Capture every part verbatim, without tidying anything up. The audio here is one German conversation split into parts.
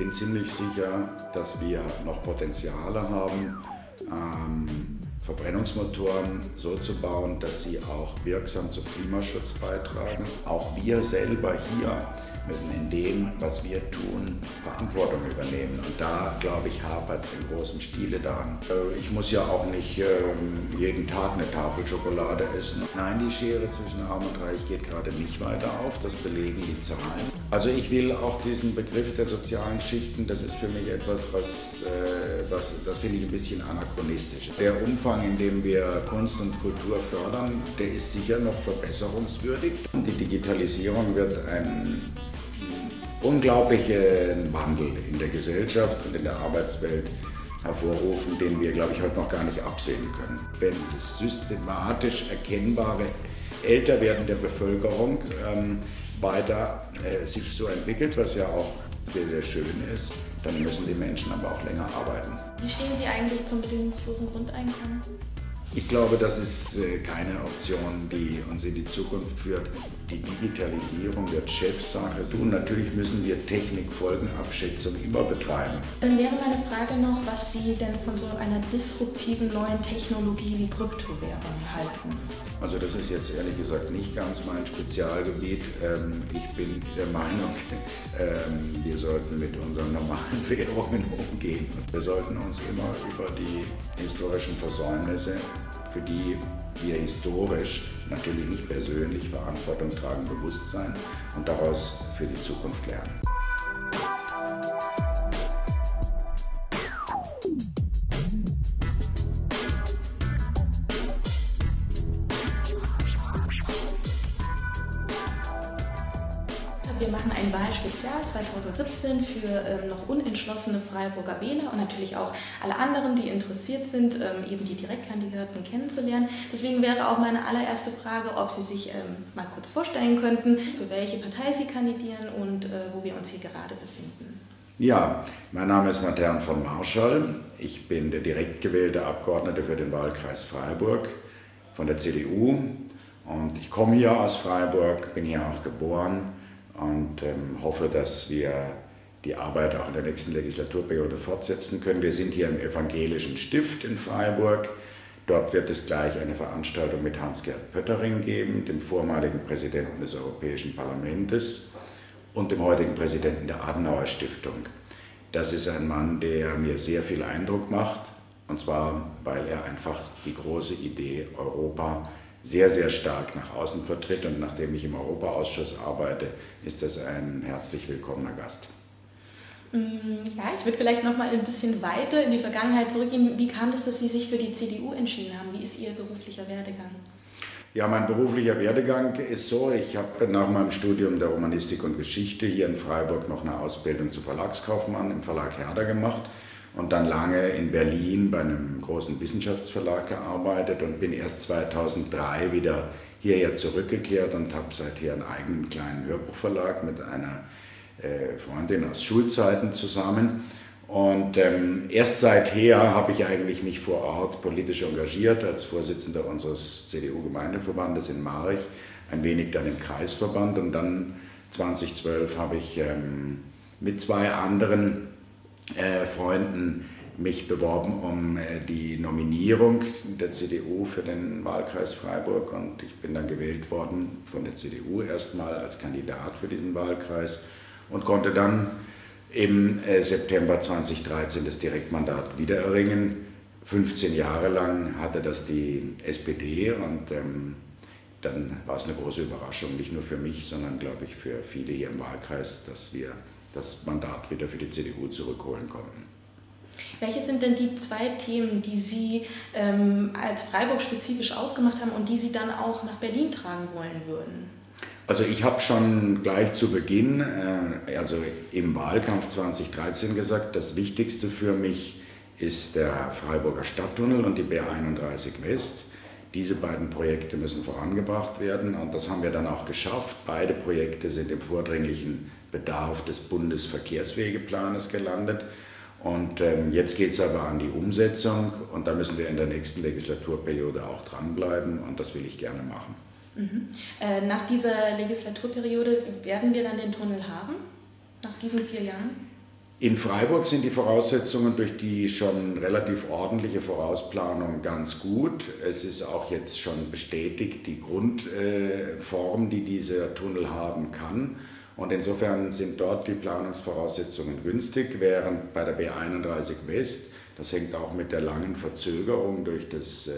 bin ziemlich sicher, dass wir noch Potenziale haben, ähm, Verbrennungsmotoren so zu bauen, dass sie auch wirksam zum Klimaschutz beitragen. Auch wir selber hier müssen in dem, was wir tun, Verantwortung übernehmen. Und da, glaube ich, hapert es im großen Stile daran. Ich muss ja auch nicht äh, jeden Tag eine Tafel Schokolade essen. Nein, die Schere zwischen Arm und Reich geht gerade nicht weiter auf, das belegen die Zahlen. Also ich will auch diesen Begriff der sozialen Schichten, das ist für mich etwas, was, äh, was das finde ich ein bisschen anachronistisch. Der Umfang, in dem wir Kunst und Kultur fördern, der ist sicher noch verbesserungswürdig. Und die Digitalisierung wird ein unglaublichen Wandel in der Gesellschaft und in der Arbeitswelt hervorrufen, den wir, glaube ich, heute noch gar nicht absehen können. Wenn das systematisch erkennbare Älterwerden der Bevölkerung ähm, weiter äh, sich so entwickelt, was ja auch sehr, sehr schön ist, dann müssen die Menschen aber auch länger arbeiten. Wie stehen Sie eigentlich zum bedingungslosen Grundeinkommen? Ich glaube, das ist keine Option, die uns in die Zukunft führt. Die Digitalisierung wird Chefsache. Und natürlich müssen wir Technikfolgenabschätzung immer betreiben. Dann wäre meine Frage noch, was Sie denn von so einer disruptiven neuen Technologie wie Kryptowährung halten. Also das ist jetzt ehrlich gesagt nicht ganz mein Spezialgebiet. Ich bin der Meinung, wir sollten mit unseren normalen Währungen umgehen. Wir sollten uns immer über die historischen Versäumnisse, für die wir historisch, natürlich nicht persönlich, Verantwortung tragen, bewusst sein und daraus für die Zukunft lernen. Wir machen ein Wahlspezial zweitausendsiebzehn für ähm, noch unentschlossene Freiburger Wähler und natürlich auch alle anderen, die interessiert sind, ähm, eben die Direktkandidaten kennenzulernen. Deswegen wäre auch meine allererste Frage, ob Sie sich ähm, mal kurz vorstellen könnten, für welche Partei Sie kandidieren und äh, wo wir uns hier gerade befinden. Ja, mein Name ist Matern von Marschall. Ich bin der direkt gewählte Abgeordnete für den Wahlkreis Freiburg von der C D U und ich komme hier aus Freiburg, bin hier auch geboren. Und ähm, hoffe, dass wir die Arbeit auch in der nächsten Legislaturperiode fortsetzen können. Wir sind hier im Evangelischen Stift in Freiburg. Dort wird es gleich eine Veranstaltung mit Hans-Gert Pöttering geben, dem vormaligen Präsidenten des Europäischen Parlaments und dem heutigen Präsidenten der Adenauer-Stiftung. Das ist ein Mann, der mir sehr viel Eindruck macht, und zwar, weil er einfach die große Idee Europa sehr, sehr stark nach außen vertritt, und nachdem ich im Europaausschuss arbeite, ist das ein herzlich willkommener Gast. Ja, ich würde vielleicht noch mal ein bisschen weiter in die Vergangenheit zurückgehen. Wie kam es, dass Sie sich für die C D U entschieden haben? Wie ist Ihr beruflicher Werdegang? Ja, mein beruflicher Werdegang ist so, ich habe nach meinem Studium der Romanistik und Geschichte hier in Freiburg noch eine Ausbildung zum Verlagskaufmann im Verlag Herder gemacht und dann lange in Berlin bei einem großen Wissenschaftsverlag gearbeitet und bin erst zweitausenddrei wieder hierher zurückgekehrt und habe seither einen eigenen kleinen Hörbuchverlag mit einer äh, Freundin aus Schulzeiten zusammen. Und ähm, erst seither habe ich eigentlich mich vor Ort politisch engagiert als Vorsitzender unseres C D U-Gemeindeverbandes in Marich, ein wenig dann im Kreisverband, und dann zweitausendzwölf habe ich ähm, mit zwei anderen Äh, Freunden mich beworben um äh, die Nominierung der C D U für den Wahlkreis Freiburg, und ich bin dann gewählt worden von der C D U erstmal als Kandidat für diesen Wahlkreis und konnte dann im äh, September zweitausenddreizehn das Direktmandat wiedererringen. fünfzehn Jahre lang hatte das die S P D, und ähm, dann war es eine große Überraschung, nicht nur für mich, sondern glaube ich für viele hier im Wahlkreis, dass wir das Mandat wieder für die C D U zurückholen konnten. Welche sind denn die zwei Themen, die Sie ähm, als Freiburg spezifisch ausgemacht haben und die Sie dann auch nach Berlin tragen wollen würden? Also ich habe schon gleich zu Beginn, äh, also im Wahlkampf zweitausenddreizehn gesagt, das Wichtigste für mich ist der Freiburger Stadttunnel und die B einunddreißig West. Diese beiden Projekte müssen vorangebracht werden, und das haben wir dann auch geschafft. Beide Projekte sind im vordringlichen Bedarf des Bundesverkehrswegeplanes gelandet. Und ähm, jetzt geht es aber an die Umsetzung, und da müssen wir in der nächsten Legislaturperiode auch dranbleiben, und das will ich gerne machen. Mhm. Äh, nach dieser Legislaturperiode werden wir dann den Tunnel haben, nach diesen vier Jahren? In Freiburg sind die Voraussetzungen durch die schon relativ ordentliche Vorausplanung ganz gut. Es ist auch jetzt schon bestätigt, die Grundform, die dieser Tunnel haben kann. Und insofern sind dort die Planungsvoraussetzungen günstig, während bei der B einunddreißig West, das hängt auch mit der langen Verzögerung durch das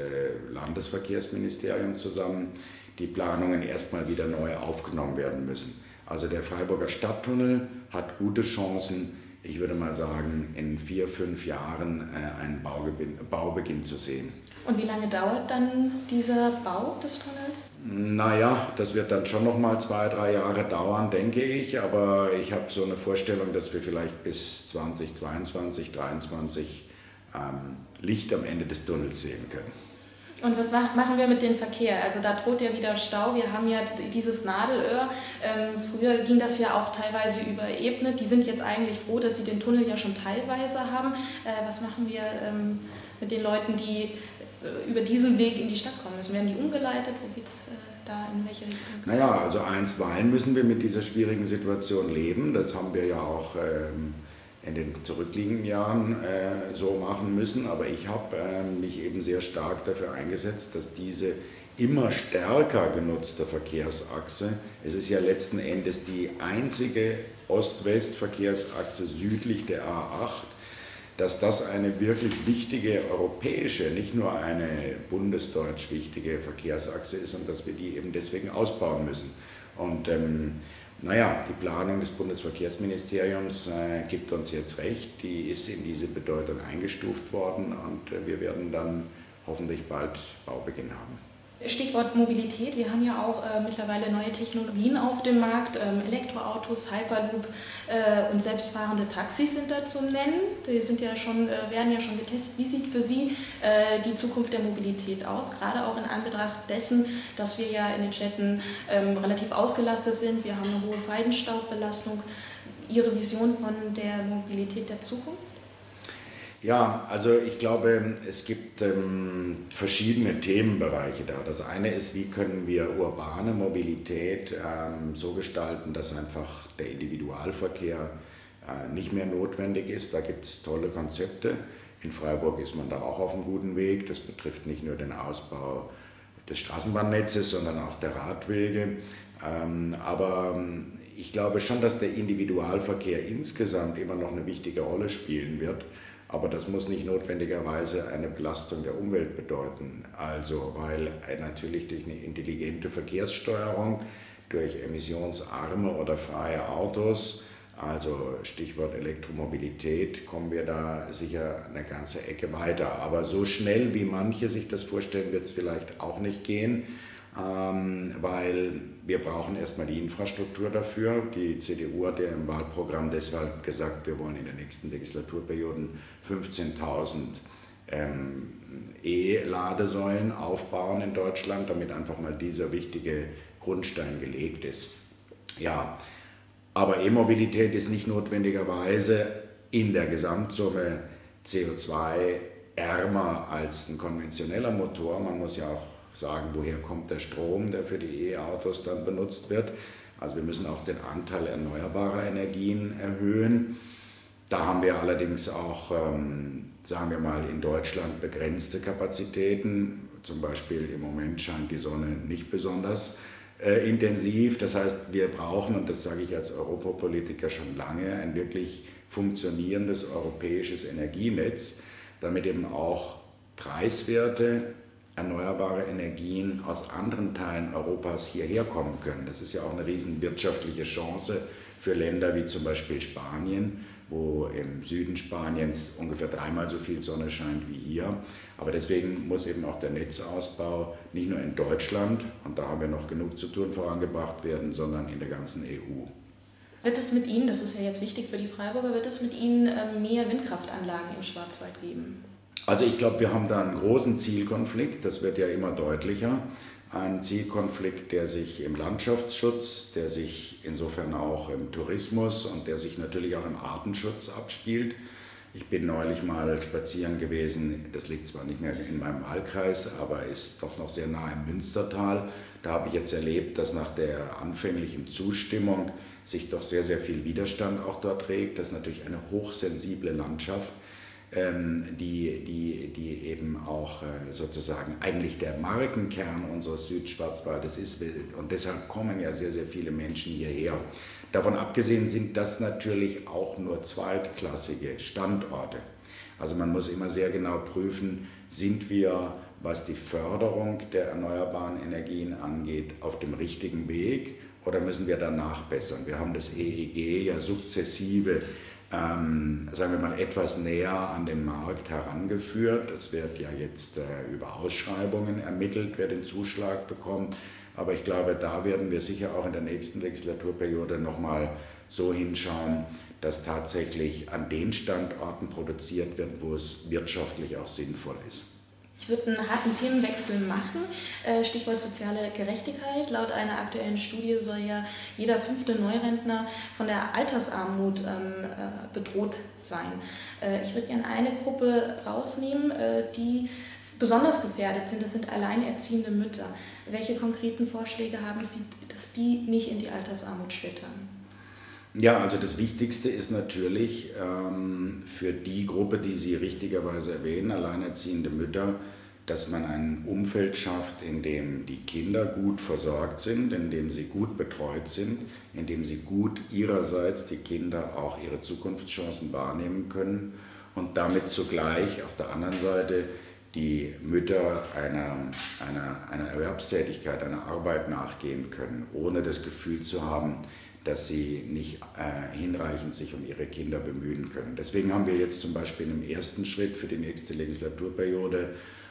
Landesverkehrsministerium zusammen, die Planungen erstmal wieder neu aufgenommen werden müssen. Also der Freiburger Stadttunnel hat gute Chancen, ich würde mal sagen, in vier, fünf Jahren einen Baubeginn, Baubeginn zu sehen. Und wie lange dauert dann dieser Bau des Tunnels? Naja, das wird dann schon noch mal zwei, drei Jahre dauern, denke ich. Aber ich habe so eine Vorstellung, dass wir vielleicht bis zweitausendzweiundzwanzig, zweitausenddreiundzwanzig ähm, Licht am Ende des Tunnels sehen können. Und was machen wir mit dem Verkehr? Also da droht ja wieder Stau. Wir haben ja dieses Nadelöhr. Ähm, früher ging das ja auch teilweise über Ebene. Die sind jetzt eigentlich froh, dass sie den Tunnel ja schon teilweise haben. Äh, was machen wir ähm, mit den Leuten, die äh, über diesen Weg in die Stadt kommen müssen? Werden die umgeleitet? Wo geht's äh, da in welche Richtung? Naja, also einstweilen müssen wir mit dieser schwierigen Situation leben. Das haben wir ja auch ähm, in den zurückliegenden Jahren äh, so machen müssen. Aber ich habe äh, mich eben sehr stark dafür eingesetzt, dass diese immer stärker genutzte Verkehrsachse, es ist ja letzten Endes die einzige Ost-West-Verkehrsachse südlich der A acht, dass das eine wirklich wichtige europäische, nicht nur eine bundesdeutsch wichtige Verkehrsachse ist und dass wir die eben deswegen ausbauen müssen. Und ähm, naja, die Planung des Bundesverkehrsministeriums äh, gibt uns jetzt recht, die ist in diese Bedeutung eingestuft worden und äh, wir werden dann hoffentlich bald Baubeginn haben. Stichwort Mobilität. Wir haben ja auch äh, mittlerweile neue Technologien auf dem Markt. Ähm, Elektroautos, Hyperloop äh, und selbstfahrende Taxis sind da zu nennen. Die sind ja schon, äh, werden ja schon getestet. Wie sieht für Sie äh, die Zukunft der Mobilität aus? Gerade auch in Anbetracht dessen, dass wir ja in den Städten ähm, relativ ausgelastet sind. Wir haben eine hohe Feinstaubbelastung. Ihre Vision von der Mobilität der Zukunft? Ja, also ich glaube, es gibt ähm, verschiedene Themenbereiche da. Das eine ist, wie können wir urbane Mobilität ähm, so gestalten, dass einfach der Individualverkehr äh, nicht mehr notwendig ist. Da gibt es tolle Konzepte. In Freiburg ist man da auch auf einem guten Weg. Das betrifft nicht nur den Ausbau des Straßenbahnnetzes, sondern auch der Radwege. Ähm, aber ähm, ich glaube schon, dass der Individualverkehr insgesamt immer noch eine wichtige Rolle spielen wird. Aber das muss nicht notwendigerweise eine Belastung der Umwelt bedeuten. Also, weil natürlich durch eine intelligente Verkehrssteuerung, durch emissionsarme oder freie Autos, also Stichwort Elektromobilität, kommen wir da sicher eine ganze Ecke weiter. Aber so schnell, wie manche sich das vorstellen, wird es vielleicht auch nicht gehen. Ähm, weil wir brauchen erstmal die Infrastruktur dafür. Die C D U hat ja im Wahlprogramm deshalb gesagt, wir wollen in den nächsten Legislaturperioden fünfzehntausend ähm, E-Ladesäulen aufbauen in Deutschland, damit einfach mal dieser wichtige Grundstein gelegt ist. Ja, aber E-Mobilität ist nicht notwendigerweise in der Gesamtsumme C O zwei ärmer als ein konventioneller Motor. Man muss ja auch sagen, woher kommt der Strom, der für die E-Autos dann benutzt wird. Also wir müssen auch den Anteil erneuerbarer Energien erhöhen. Da haben wir allerdings auch, ähm, sagen wir mal, in Deutschland begrenzte Kapazitäten. Zum Beispiel im Moment scheint die Sonne nicht besonders äh, intensiv. Das heißt, wir brauchen, und das sage ich als Europapolitiker schon lange, ein wirklich funktionierendes europäisches Energienetz, damit eben auch preiswerte erneuerbare Energien aus anderen Teilen Europas hierher kommen können. Das ist ja auch eine riesen wirtschaftliche Chance für Länder wie zum Beispiel Spanien, wo im Süden Spaniens ungefähr dreimal so viel Sonne scheint wie hier. Aber deswegen muss eben auch der Netzausbau nicht nur in Deutschland, und da haben wir noch genug zu tun, vorangebracht werden, sondern in der ganzen E U. Wird es mit Ihnen, das ist ja jetzt wichtig für die Freiburger, wird es mit Ihnen mehr Windkraftanlagen im Schwarzwald geben? Also ich glaube, wir haben da einen großen Zielkonflikt, das wird ja immer deutlicher. Ein Zielkonflikt, der sich im Landschaftsschutz, der sich insofern auch im Tourismus und der sich natürlich auch im Artenschutz abspielt. Ich bin neulich mal spazieren gewesen, das liegt zwar nicht mehr in meinem Wahlkreis, aber ist doch noch sehr nah im Münstertal. Da habe ich jetzt erlebt, dass nach der anfänglichen Zustimmung sich doch sehr, sehr viel Widerstand auch dort regt. Das ist natürlich eine hochsensible Landschaft, ähm, die, die, die eben auch äh, sozusagen eigentlich der Markenkern unseres Südschwarzwaldes ist. Und deshalb kommen ja sehr, sehr viele Menschen hierher. Davon abgesehen sind das natürlich auch nur zweitklassige Standorte. Also man muss immer sehr genau prüfen, sind wir, was die Förderung der erneuerbaren Energien angeht, auf dem richtigen Weg oder müssen wir da nachbessern? Wir haben das E E G ja sukzessive, ähm, sagen wir mal, etwas näher an den Markt herangeführt. Es wird ja jetzt äh, über Ausschreibungen ermittelt, wer den Zuschlag bekommt. Aber ich glaube, da werden wir sicher auch in der nächsten Legislaturperiode nochmal so hinschauen, dass tatsächlich an den Standorten produziert wird, wo es wirtschaftlich auch sinnvoll ist. Ich würde einen harten Themenwechsel machen. Stichwort soziale Gerechtigkeit. Laut einer aktuellen Studie soll ja jeder fünfte Neurentner von der Altersarmut ähm, bedroht sein. Ich würde gerne eine Gruppe rausnehmen, die besonders gefährdet sind. Das sind alleinerziehende Mütter. Welche konkreten Vorschläge haben Sie, dass die nicht in die Altersarmut schlittern? Ja, also das Wichtigste ist natürlich ähm, für die Gruppe, die Sie richtigerweise erwähnen, alleinerziehende Mütter, dass man ein Umfeld schafft, in dem die Kinder gut versorgt sind, in dem sie gut betreut sind, in dem sie gut ihrerseits die Kinder auch ihre Zukunftschancen wahrnehmen können und damit zugleich auf der anderen Seite die Mütter einer, einer, einer Erwerbstätigkeit, einer Arbeit nachgehen können, ohne das Gefühl zu haben, dass sie nicht äh, hinreichend sich um ihre Kinder bemühen können. Deswegen haben wir jetzt zum Beispiel im ersten Schritt für die nächste Legislaturperiode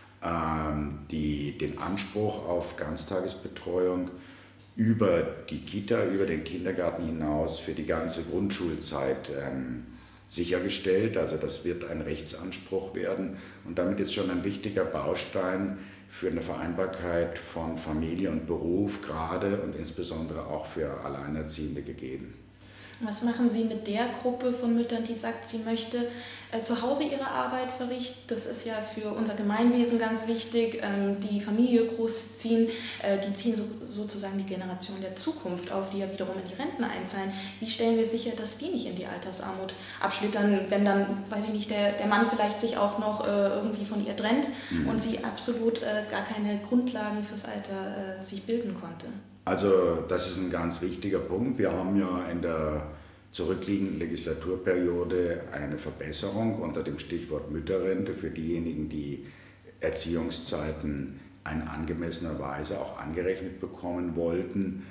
ähm, die, den Anspruch auf Ganztagesbetreuung über die Kita, über den Kindergarten hinaus für die ganze Grundschulzeit ähm, sichergestellt. Also das wird ein Rechtsanspruch werden und damit ist schon ein wichtiger Baustein für eine Vereinbarkeit von Familie und Beruf, gerade und insbesondere auch für Alleinerziehende gegeben. Was machen Sie mit der Gruppe von Müttern, die sagt, sie möchte äh, zu Hause ihre Arbeit verrichten? Das ist ja für unser Gemeinwesen ganz wichtig. Ähm, die Familie großziehen, äh, die ziehen so, sozusagen die Generation der Zukunft auf, die ja wiederum in die Renten einzahlen. Wie stellen wir sicher, dass die nicht in die Altersarmut abschlittern, wenn dann, weiß ich nicht, der, der Mann vielleicht sich auch noch äh, irgendwie von ihr trennt mhm. und sie absolut äh, gar keine Grundlagen fürs Alter äh, sich bilden konnte? Also das ist ein ganz wichtiger Punkt. Wir haben ja in der zurückliegenden Legislaturperiode eine Verbesserung unter dem Stichwort Mütterrente für diejenigen, die Erziehungszeiten in angemessener Weise auch angerechnet bekommen wollten,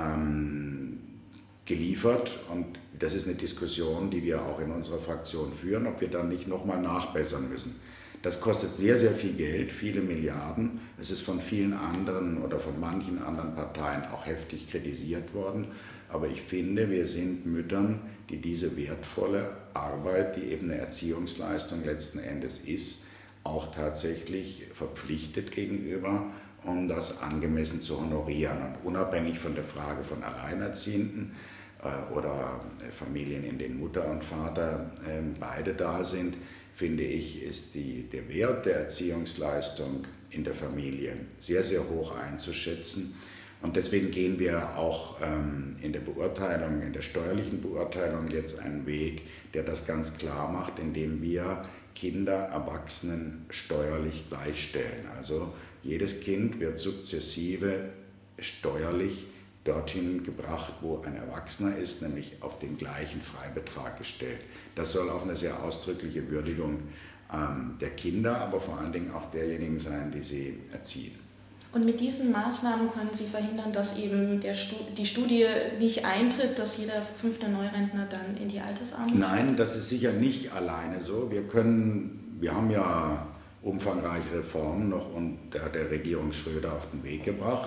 ähm, geliefert. Und das ist eine Diskussion, die wir auch in unserer Fraktion führen, ob wir dann nicht nochmal nachbessern müssen. Das kostet sehr, sehr viel Geld, viele Milliarden. Es ist von vielen anderen oder von manchen anderen Parteien auch heftig kritisiert worden. Aber ich finde, wir sind Müttern, die diese wertvolle Arbeit, die eben eine Erziehungsleistung letzten Endes ist, auch tatsächlich verpflichtet gegenüber, um das angemessen zu honorieren. Und unabhängig von der Frage von Alleinerziehenden äh, oder Familien, in denen Mutter und Vater äh, beide da sind, finde ich, ist die, der Wert der Erziehungsleistung in der Familie sehr, sehr hoch einzuschätzen. Und deswegen gehen wir auch ähm, in der Beurteilung, in der steuerlichen Beurteilung jetzt einen Weg, der das ganz klar macht, indem wir Kinder, Erwachsenen steuerlich gleichstellen. Also jedes Kind wird sukzessive steuerlich dorthin gebracht, wo ein Erwachsener ist, nämlich auf den gleichen Freibetrag gestellt. Das soll auch eine sehr ausdrückliche Würdigung ähm, der Kinder, aber vor allen Dingen auch derjenigen sein, die sie erziehen. Und mit diesen Maßnahmen können Sie verhindern, dass eben der Stu- die Studie nicht eintritt, dass jeder fünfte Neurentner dann in die Altersarmut? Nein, das ist sicher nicht alleine so. Wir können, wir haben ja umfangreiche Reformen noch unter der Regierung Schröder auf den Weg gebracht,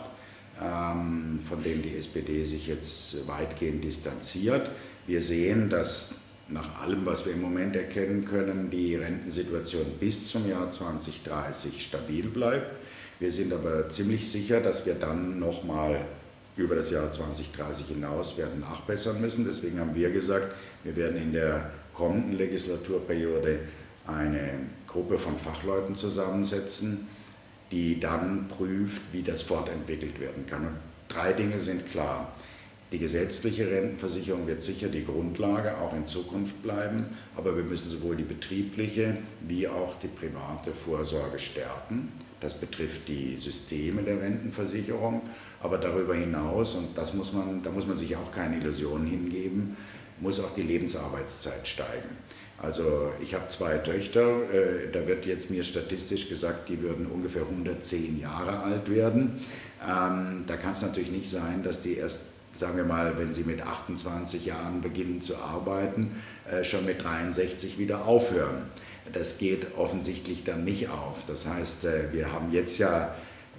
ähm, von denen die S P D sich jetzt weitgehend distanziert. Wir sehen, dass nach allem, was wir im Moment erkennen können, die Rentensituation bis zum Jahr zwanzig dreißig stabil bleibt. Wir sind aber ziemlich sicher, dass wir dann nochmal über das Jahr zwanzig dreißig hinaus werden nachbessern müssen. Deswegen haben wir gesagt, wir werden in der kommenden Legislaturperiode eine Gruppe von Fachleuten zusammensetzen, die dann prüft, wie das fortentwickelt werden kann. Und drei Dinge sind klar. Die gesetzliche Rentenversicherung wird sicher die Grundlage auch in Zukunft bleiben, aber wir müssen sowohl die betriebliche wie auch die private Vorsorge stärken. Das betrifft die Systeme der Rentenversicherung, aber darüber hinaus, und das muss man, da muss man sich auch keine Illusionen hingeben, muss auch die Lebensarbeitszeit steigen. Also ich habe zwei Töchter, äh, da wird jetzt mir statistisch gesagt, die würden ungefähr hundertzehn Jahre alt werden. Ähm, da kann es natürlich nicht sein, dass die erst, sagen wir mal, wenn sie mit achtundzwanzig Jahren beginnen zu arbeiten, äh, schon mit dreiundsechzig wieder aufhören. Das geht offensichtlich dann nicht auf. Das heißt, äh, wir haben jetzt ja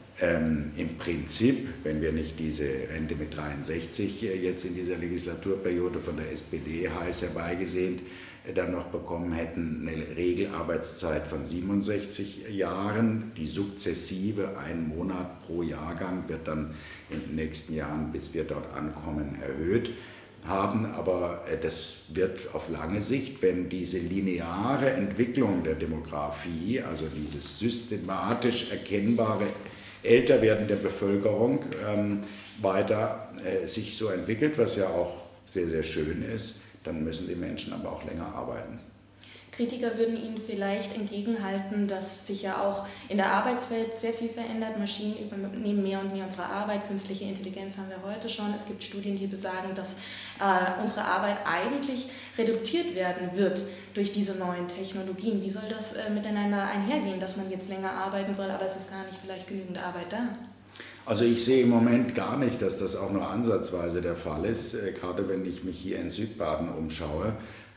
ähm, im Prinzip, wenn wir nicht diese Rente mit dreiundsechzig äh, jetzt in dieser Legislaturperiode von der S P D heiß herbeigesehnt, äh, dann noch bekommen hätten, eine Regelarbeitszeit von siebenundsechzig Jahren. Die sukzessive, ein Monat pro Jahrgang, wird dann in den nächsten Jahren, bis wir dort ankommen, erhöht haben. Aber das wird auf lange Sicht, wenn diese lineare Entwicklung der Demografie, also dieses systematisch erkennbare Älterwerden der Bevölkerung, ähm, weiter äh, sich so entwickelt, was ja auch sehr, sehr schön ist, dann müssen die Menschen aber auch länger arbeiten. Kritiker würden Ihnen vielleicht entgegenhalten, dass sich ja auch in der Arbeitswelt sehr viel verändert. Maschinen übernehmen mehr und mehr unsere Arbeit. Künstliche Intelligenz haben wir heute schon. Es gibt Studien, die besagen, dass äh, unsere Arbeit eigentlich reduziert werden wird durch diese neuen Technologien. Wie soll das äh, miteinander einhergehen, dass man jetzt länger arbeiten soll, aber es ist gar nicht vielleicht genügend Arbeit da? Also ich sehe im Moment gar nicht, dass das auch nur ansatzweise der Fall ist, äh, gerade wenn ich mich hier in Südbaden umschaue.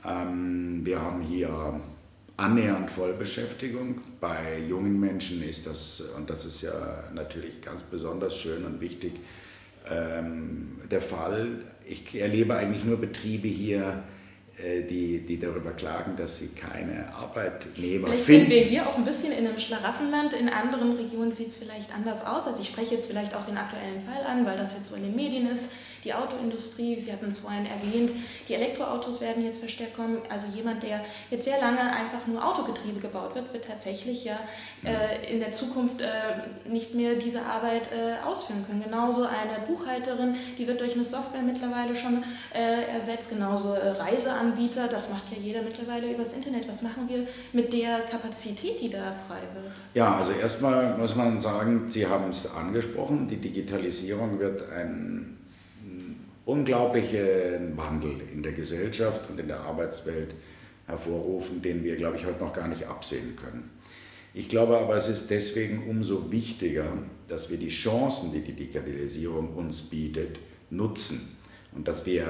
Ähm, wir haben hier annähernd Vollbeschäftigung. Bei jungen Menschen ist das, und das ist ja natürlich ganz besonders schön und wichtig, ähm, der Fall. Ich erlebe eigentlich nur Betriebe hier, Die, die darüber klagen, dass sie keine Arbeitnehmer vielleicht finden. Sind wir hier auch ein bisschen in einem Schlaraffenland. In anderen Regionen sieht es vielleicht anders aus. Also ich spreche jetzt vielleicht auch den aktuellen Fall an, weil das jetzt so in den Medien ist. Die Autoindustrie, Sie hatten es vorhin erwähnt, die Elektroautos werden jetzt verstärkt kommen. Also jemand, der jetzt sehr lange einfach nur Autogetriebe gebaut wird, wird tatsächlich ja äh, in der Zukunft äh, nicht mehr diese Arbeit äh, ausführen können. Genauso eine Buchhalterin, die wird durch eine Software mittlerweile schon äh, ersetzt. Genauso äh, Reiseanbieter, das macht ja jeder mittlerweile übers Internet. Was machen wir mit der Kapazität, die da frei wird? Ja, also erstmal muss man sagen, Sie haben es angesprochen, die Digitalisierung wird ein unglaublichen Wandel in der Gesellschaft und in der Arbeitswelt hervorrufen, den wir, glaube ich, heute noch gar nicht absehen können. Ich glaube aber, es ist deswegen umso wichtiger, dass wir die Chancen, die die Digitalisierung uns bietet, nutzen und dass wir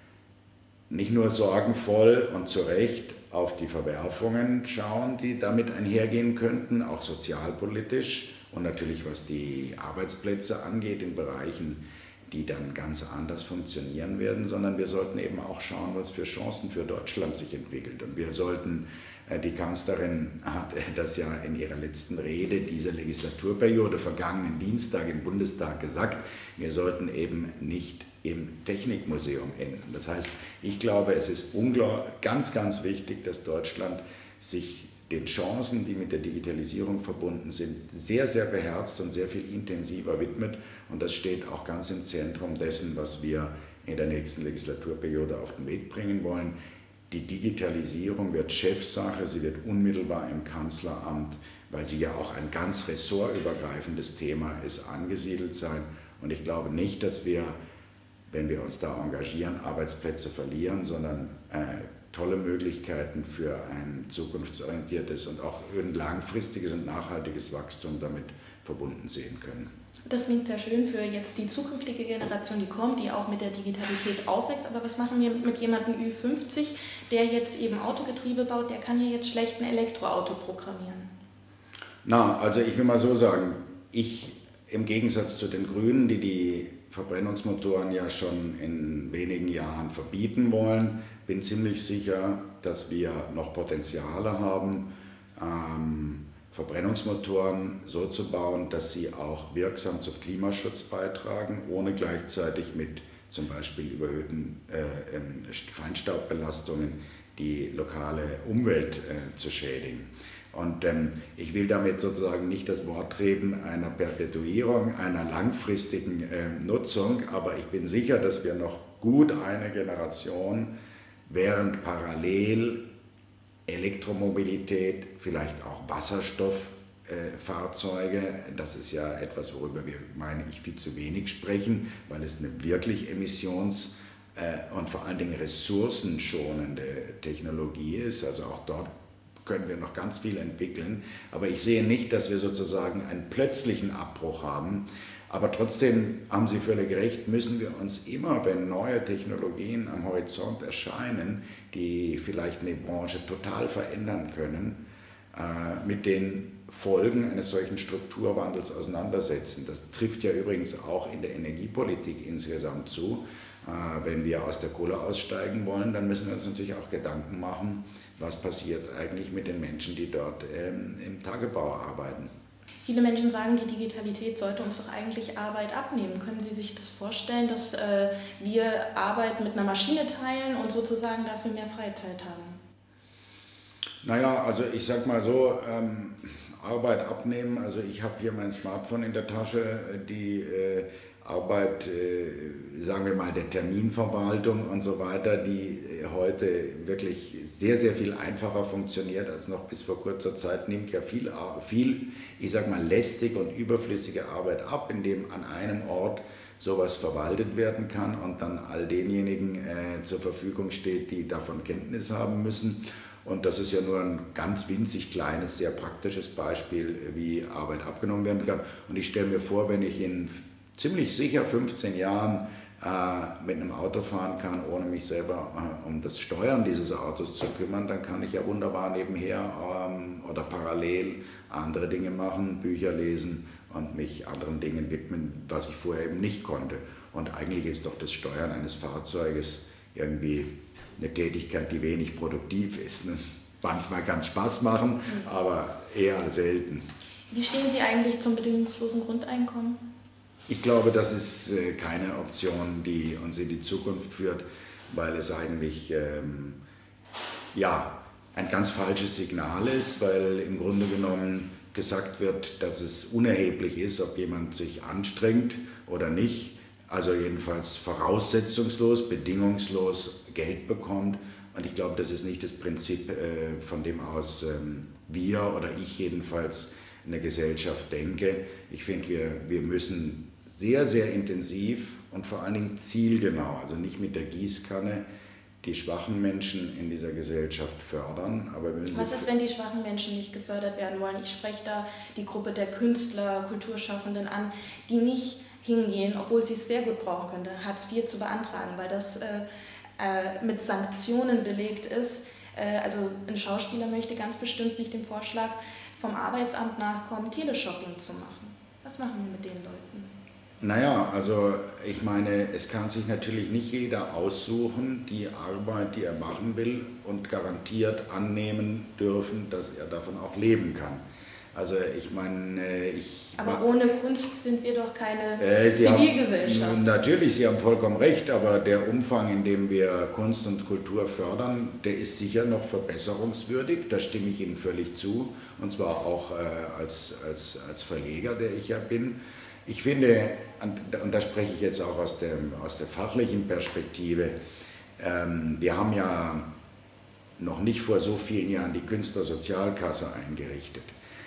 nicht nur sorgenvoll und zu Recht auf die Verwerfungen schauen, die damit einhergehen könnten, auch sozialpolitisch und natürlich was die Arbeitsplätze angeht in Bereichen, die dann ganz anders funktionieren werden, sondern wir sollten eben auch schauen, was für Chancen für Deutschland sich entwickelt. Und wir sollten, die Kanzlerin hat das ja in ihrer letzten Rede dieser Legislaturperiode vergangenen Dienstag im Bundestag gesagt, wir sollten eben nicht im Technikmuseum enden. Das heißt, ich glaube, es ist ganz, ganz wichtig, dass Deutschland sich den Chancen, die mit der Digitalisierung verbunden sind, sehr, sehr beherzt und sehr viel intensiver widmet. Und das steht auch ganz im Zentrum dessen, was wir in der nächsten Legislaturperiode auf den Weg bringen wollen. Die Digitalisierung wird Chefsache, sie wird unmittelbar im Kanzleramt, weil sie ja auch ein ganz ressortübergreifendes Thema ist, angesiedelt sein. Und ich glaube nicht, dass wir, wenn wir uns da engagieren, Arbeitsplätze verlieren, sondern äh, tolle Möglichkeiten für ein zukunftsorientiertes und auch ein langfristiges und nachhaltiges Wachstum damit verbunden sehen können. Das klingt sehr schön für jetzt die zukünftige Generation, die kommt, die auch mit der Digitalität aufwächst. Aber was machen wir mit jemandem Ü fünfzig, der jetzt eben Autogetriebe baut, der kann ja jetzt schlecht ein Elektroauto programmieren? Na, also ich will mal so sagen, ich im Gegensatz zu den Grünen, die die Verbrennungsmotoren ja schon in wenigen Jahren verbieten wollen, bin ziemlich sicher, dass wir noch Potenziale haben, ähm, Verbrennungsmotoren so zu bauen, dass sie auch wirksam zum Klimaschutz beitragen, ohne gleichzeitig mit zum Beispiel überhöhten äh, Feinstaubbelastungen die lokale Umwelt äh, zu schädigen. Und ähm, ich will damit sozusagen nicht das Wort reden einer Perpetuierung, einer langfristigen äh, Nutzung, aber ich bin sicher, dass wir noch gut eine Generation, während parallel Elektromobilität, vielleicht auch Wasserstofffahrzeuge, äh, das ist ja etwas, worüber wir, meine ich, viel zu wenig sprechen, weil es eine wirklich emissions- äh, und vor allen Dingen ressourcenschonende Technologie ist, also auch dort können wir noch ganz viel entwickeln, aber ich sehe nicht, dass wir sozusagen einen plötzlichen Abbruch haben. Aber trotzdem haben Sie völlig recht, müssen wir uns immer, wenn neue Technologien am Horizont erscheinen, die vielleicht eine Branche total verändern können, mit den Folgen eines solchen Strukturwandels auseinandersetzen. Das trifft ja übrigens auch in der Energiepolitik insgesamt zu. Wenn wir aus der Kohle aussteigen wollen, dann müssen wir uns natürlich auch Gedanken machen, was passiert eigentlich mit den Menschen, die dort ähm, im Tagebau arbeiten. Viele Menschen sagen, die Digitalität sollte uns doch eigentlich Arbeit abnehmen. Können Sie sich das vorstellen, dass äh, wir Arbeit mit einer Maschine teilen und sozusagen dafür mehr Freizeit haben? Naja, also ich sag mal so, ähm, Arbeit abnehmen, also ich habe hier mein Smartphone in der Tasche, die äh, Arbeit, äh, sagen wir mal, der Terminverwaltung und so weiter, die heute wirklich sehr, sehr viel einfacher funktioniert als noch bis vor kurzer Zeit, nimmt ja viel, viel, ich sag mal, lästige und überflüssige Arbeit ab, indem an einem Ort sowas verwaltet werden kann und dann all denjenigen äh, zur Verfügung steht, die davon Kenntnis haben müssen. Und das ist ja nur ein ganz winzig kleines, sehr praktisches Beispiel, wie Arbeit abgenommen werden kann. Und ich stelle mir vor, wenn ich in ziemlich sicher fünfzehn Jahren äh, mit einem Auto fahren kann, ohne mich selber äh, um das Steuern dieses Autos zu kümmern, dann kann ich ja wunderbar nebenher ähm, oder parallel andere Dinge machen, Bücher lesen und mich anderen Dingen widmen, was ich vorher eben nicht konnte. Und eigentlich ist doch das Steuern eines Fahrzeuges irgendwie eine Tätigkeit, die wenig produktiv ist. Ne? Manchmal kann es Spaß machen, aber eher selten. Wie stehen Sie eigentlich zum bedingungslosen Grundeinkommen? Ich glaube, das ist äh, keine Option, die uns in die Zukunft führt, weil es eigentlich ähm, ja, ein ganz falsches Signal ist, weil im Grunde genommen gesagt wird, dass es unerheblich ist, ob jemand sich anstrengt oder nicht, also jedenfalls voraussetzungslos, bedingungslos Geld bekommt. Und ich glaube, das ist nicht das Prinzip, äh, von dem aus ähm, wir oder ich jedenfalls in der Gesellschaft denke. Ich finde, wir, wir müssen sehr, sehr intensiv und vor allen Dingen zielgenau, also nicht mit der Gießkanne, die schwachen Menschen in dieser Gesellschaft fördern. Aber wenn Was ist, wenn die schwachen Menschen nicht gefördert werden wollen? Ich spreche da die Gruppe der Künstler, Kulturschaffenden an, die nicht hingehen, obwohl sie es sehr gut brauchen könnte, Hartz vier zu beantragen, weil das äh, äh, mit Sanktionen belegt ist. Äh, also ein Schauspieler möchte ganz bestimmt nicht dem Vorschlag vom Arbeitsamt nachkommen, Teleshopping zu machen. Was machen wir mit den Leuten? Naja, also ich meine, es kann sich natürlich nicht jeder aussuchen, die Arbeit, die er machen will und garantiert annehmen dürfen, dass er davon auch leben kann. Also ich meine, ich... Aber ohne Kunst sind wir doch keine äh, Sie Zivilgesellschaft. Haben, natürlich, Sie haben vollkommen recht, aber der Umfang, in dem wir Kunst und Kultur fördern, der ist sicher noch verbesserungswürdig, da stimme ich Ihnen völlig zu, und zwar auch äh, als, als, als Verleger, der ich ja bin. Ich finde, und da spreche ich jetzt auch aus der, aus der fachlichen Perspektive, ähm, wir haben ja noch nicht vor so vielen Jahren die Künstlersozialkasse eingerichtet.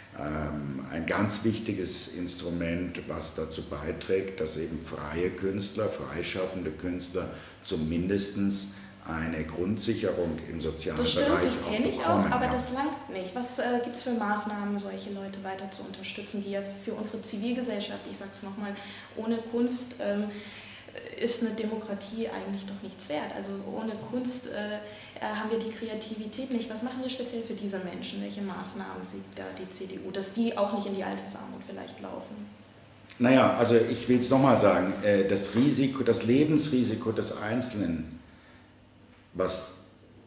Ähm, ein ganz wichtiges Instrument, was dazu beiträgt, dass eben freie Künstler, freischaffende Künstler zumindest eine Grundsicherung im sozialen das stimmt, Bereich das kenne ich auch, bekommen, aber ja. Das langt nicht. Was äh, gibt es für Maßnahmen, solche Leute weiter zu unterstützen, die ja für unsere Zivilgesellschaft, ich sage es nochmal, ohne Kunst ähm, ist eine Demokratie eigentlich doch nichts wert. Also ohne Kunst äh, haben wir die Kreativität nicht. Was machen wir speziell für diese Menschen? Welche Maßnahmen sieht da die C D U, dass die auch nicht in die Altersarmut vielleicht laufen? Naja, also ich will es nochmal sagen, das Risiko, das Lebensrisiko des Einzelnen, was,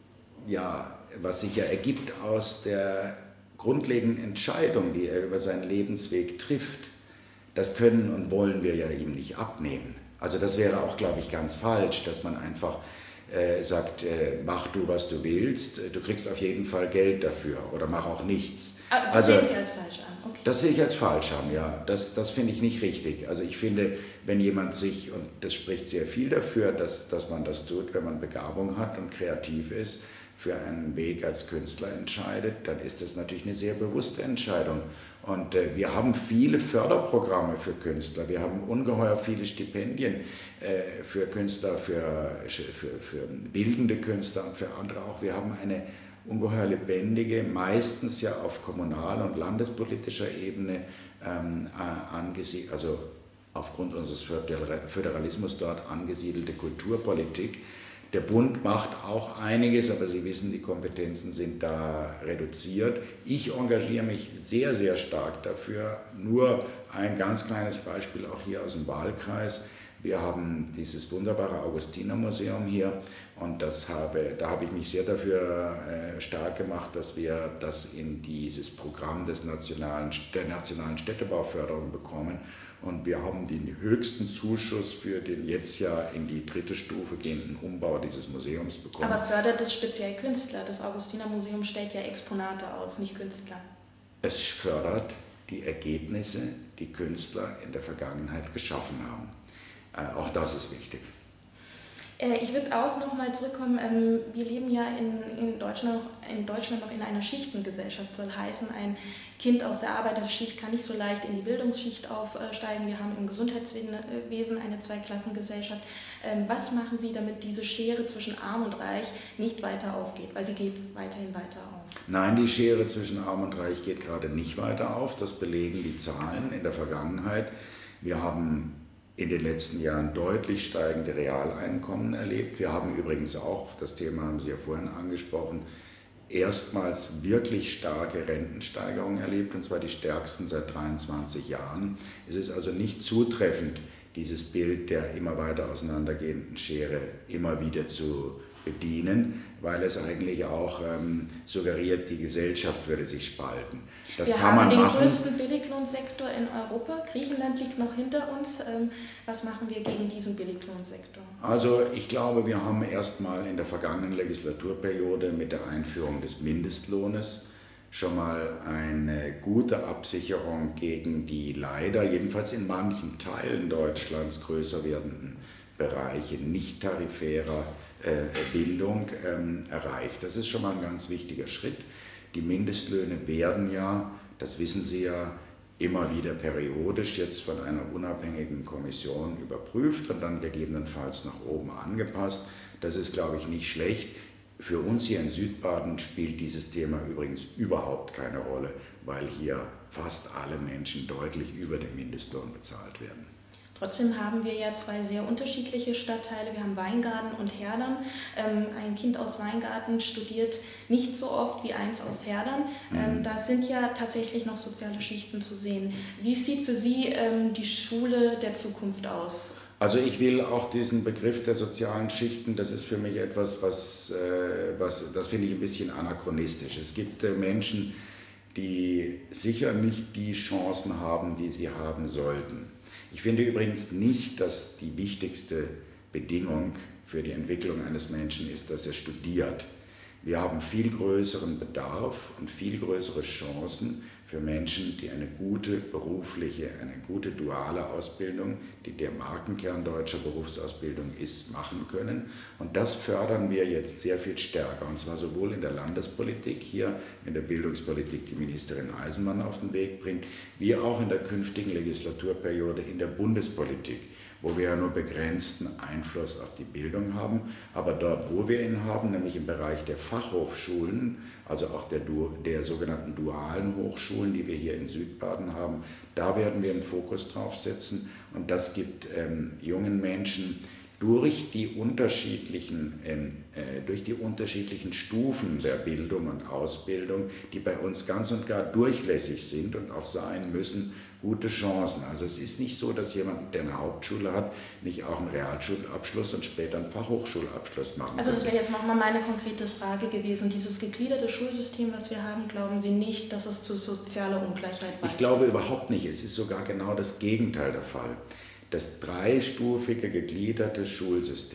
ja, was sich ja ergibt aus der grundlegenden Entscheidung, die er über seinen Lebensweg trifft, das können und wollen wir ja ihm nicht abnehmen. Also das wäre auch, glaube ich, ganz falsch, dass man einfach äh, sagt, äh, mach du, was du willst, du kriegst auf jeden Fall Geld dafür oder mach auch nichts. Aber das also, sehen Sie als falsch an? Okay. Das sehe ich als falsch an, ja. Das, das finde ich nicht richtig. Also ich finde, wenn jemand sich, und das spricht sehr viel dafür, dass, dass man das tut, wenn man Begabung hat und kreativ ist, für einen Weg als Künstler entscheidet, dann ist das natürlich eine sehr bewusste Entscheidung. Und äh, wir haben viele Förderprogramme für Künstler, wir haben ungeheuer viele Stipendien äh, für Künstler, für, für, für bildende Künstler und für andere auch. Wir haben eine ungeheuer lebendige, meistens ja auf kommunal- und landespolitischer Ebene ähm, angesiedelt, also aufgrund unseres Föderalismus dort angesiedelte Kulturpolitik. Der Bund macht auch einiges, aber Sie wissen, die Kompetenzen sind da reduziert. Ich engagiere mich sehr, sehr stark dafür. Nur ein ganz kleines Beispiel auch hier aus dem Wahlkreis. Wir haben dieses wunderbare Augustinermuseum hier und das habe, da habe ich mich sehr dafür äh, stark gemacht, dass wir das in dieses Programm des nationalen, der nationalen Städtebauförderung bekommen. Und wir haben den höchsten Zuschuss für den jetzt ja in die dritte Stufe gehenden Umbau dieses Museums bekommen. Aber fördert es speziell Künstler? Das Augustinermuseum stellt ja Exponate aus, nicht Künstler. Es fördert die Ergebnisse, die Künstler in der Vergangenheit geschaffen haben. Äh, auch das ist wichtig. Ich würde auch noch mal zurückkommen, wir leben ja in, in, Deutschland, in Deutschland noch in einer Schichtengesellschaft, soll heißen, ein Kind aus der Arbeiterschicht kann nicht so leicht in die Bildungsschicht aufsteigen. Wir haben im Gesundheitswesen eine Zweiklassengesellschaft. Was machen Sie, damit diese Schere zwischen Arm und Reich nicht weiter aufgeht? Weil sie geht weiterhin weiter auf. Nein, die Schere zwischen Arm und Reich geht gerade nicht weiter auf. Das belegen die Zahlen in der Vergangenheit. Wir haben in den letzten Jahren deutlich steigende Realeinkommen erlebt. Wir haben übrigens auch, das Thema haben Sie ja vorhin angesprochen, erstmals wirklich starke Rentensteigerungen erlebt, und zwar die stärksten seit dreiundzwanzig Jahren. Es ist also nicht zutreffend, dieses Bild der immer weiter auseinandergehenden Schere immer wieder zu bedienen, weil es eigentlich auch ähm, suggeriert, die Gesellschaft würde sich spalten. Das Wir kann man haben den machen. größten Billiglohnsektor in Europa. Griechenland liegt noch hinter uns. Ähm, was machen wir gegen diesen Billiglohnsektor? Also ich glaube, wir haben erstmal in der vergangenen Legislaturperiode mit der Einführung des Mindestlohnes schon mal eine gute Absicherung gegen die leider, jedenfalls in manchen Teilen Deutschlands, größer werdenden Bereiche nicht tarifärer Bildung ähm, erreicht. Das ist schon mal ein ganz wichtiger Schritt. Die Mindestlöhne werden ja, das wissen Sie ja, immer wieder periodisch jetzt von einer unabhängigen Kommission überprüft und dann gegebenenfalls nach oben angepasst. Das ist, glaube ich, nicht schlecht. Für uns hier in Südbaden spielt dieses Thema übrigens überhaupt keine Rolle, weil hier fast alle Menschen deutlich über dem Mindestlohn bezahlt werden. Trotzdem haben wir ja zwei sehr unterschiedliche Stadtteile. Wir haben Weingarten und Herdern. Ähm, ein Kind aus Weingarten studiert nicht so oft wie eins aus Herdern. Ähm, da sind ja tatsächlich noch soziale Schichten zu sehen. Wie sieht für Sie ähm, die Schule der Zukunft aus? Also ich will auch diesen Begriff der sozialen Schichten, das ist für mich etwas, was, äh, was das finde ich ein bisschen anachronistisch. Es gibt äh, Menschen, die sicher nicht die Chancen haben, die sie haben sollten. Ich finde übrigens nicht, dass die wichtigste Bedingung für die Entwicklung eines Menschen ist, dass er studiert. Wir haben viel größeren Bedarf und viel größere Chancen für Menschen, die eine gute berufliche, eine gute duale Ausbildung, die der Markenkern deutscher Berufsausbildung ist, machen können. Und das fördern wir jetzt sehr viel stärker, und zwar sowohl in der Landespolitik, hier in der Bildungspolitik die Ministerin Eisenmann auf den Weg bringt, wie auch in der künftigen Legislaturperiode in der Bundespolitik, wo wir ja nur begrenzten Einfluss auf die Bildung haben. Aber dort, wo wir ihn haben, nämlich im Bereich der Fachhochschulen, also auch der, der sogenannten dualen Hochschulen, die wir hier in Südbaden haben, da werden wir einen Fokus drauf setzen. Und das gibt ähm, jungen Menschen durch die unterschiedlichen, ähm, äh, durch die unterschiedlichen Stufen der Bildung und Ausbildung, die bei uns ganz und gar durchlässig sind und auch sein müssen, gute Chancen. Also es ist nicht so, dass jemand, der eine Hauptschule hat, nicht auch einen Realschulabschluss und später einen Fachhochschulabschluss machen kann. Also das wäre jetzt nochmal meine konkrete Frage gewesen. Dieses gegliederte Schulsystem, was wir haben, glauben Sie nicht, dass es zu sozialer Ungleichheit beiträgt? Ich glaube überhaupt nicht. Es ist sogar genau das Gegenteil der Fall. Das dreistufige gegliederte Schulsystem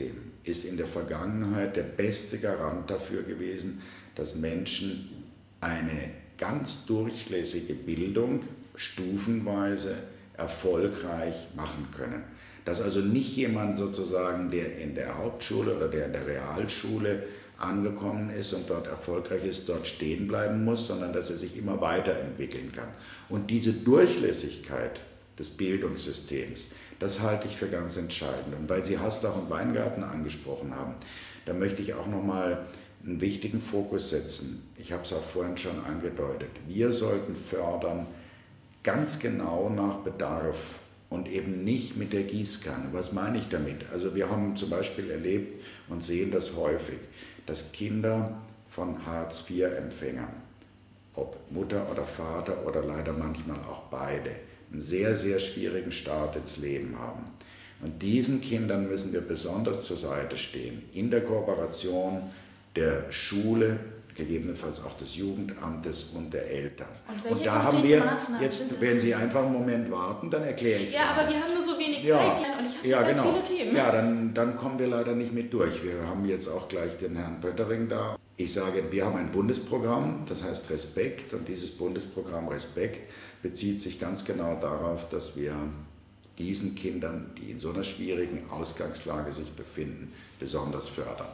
ist in der Vergangenheit der beste Garant dafür gewesen, dass Menschen eine ganz durchlässige Bildung stufenweise erfolgreich machen können. Dass also nicht jemand sozusagen, der in der Hauptschule oder der in der Realschule angekommen ist und dort erfolgreich ist, dort stehen bleiben muss, sondern dass er sich immer weiterentwickeln kann. Und diese Durchlässigkeit des Bildungssystems, das halte ich für ganz entscheidend. Und weil Sie Haslach und Weingarten angesprochen haben, da möchte ich auch nochmal einen wichtigen Fokus setzen. Ich habe es auch vorhin schon angedeutet. Wir sollten fördern ganz genau nach Bedarf und eben nicht mit der Gießkanne. Was meine ich damit? Also wir haben zum Beispiel erlebt und sehen das häufig, dass Kinder von Hartz vier Empfängern, ob Mutter oder Vater oder leider manchmal auch beide, einen sehr, sehr schwierigen Start ins Leben haben. Und diesen Kindern müssen wir besonders zur Seite stehen, in der Kooperation der Schule, gegebenenfalls auch des Jugendamtes und der Eltern. Und, und da haben wir, jetzt, wenn Sie einfach einen Moment warten, dann erkläre ich es. Ja, aber wir haben nur so wenig ja, Zeit und ich habe ja, ganz genau. viele Themen. Ja, dann, dann kommen wir leider nicht mit durch. Wir haben jetzt auch gleich den Herrn Pöttering da. Ich sage, wir haben ein Bundesprogramm, das heißt Respekt, und dieses Bundesprogramm Respekt bezieht sich ganz genau darauf, dass wir diesen Kindern, die in so einer schwierigen Ausgangslage sich befinden, besonders fördern.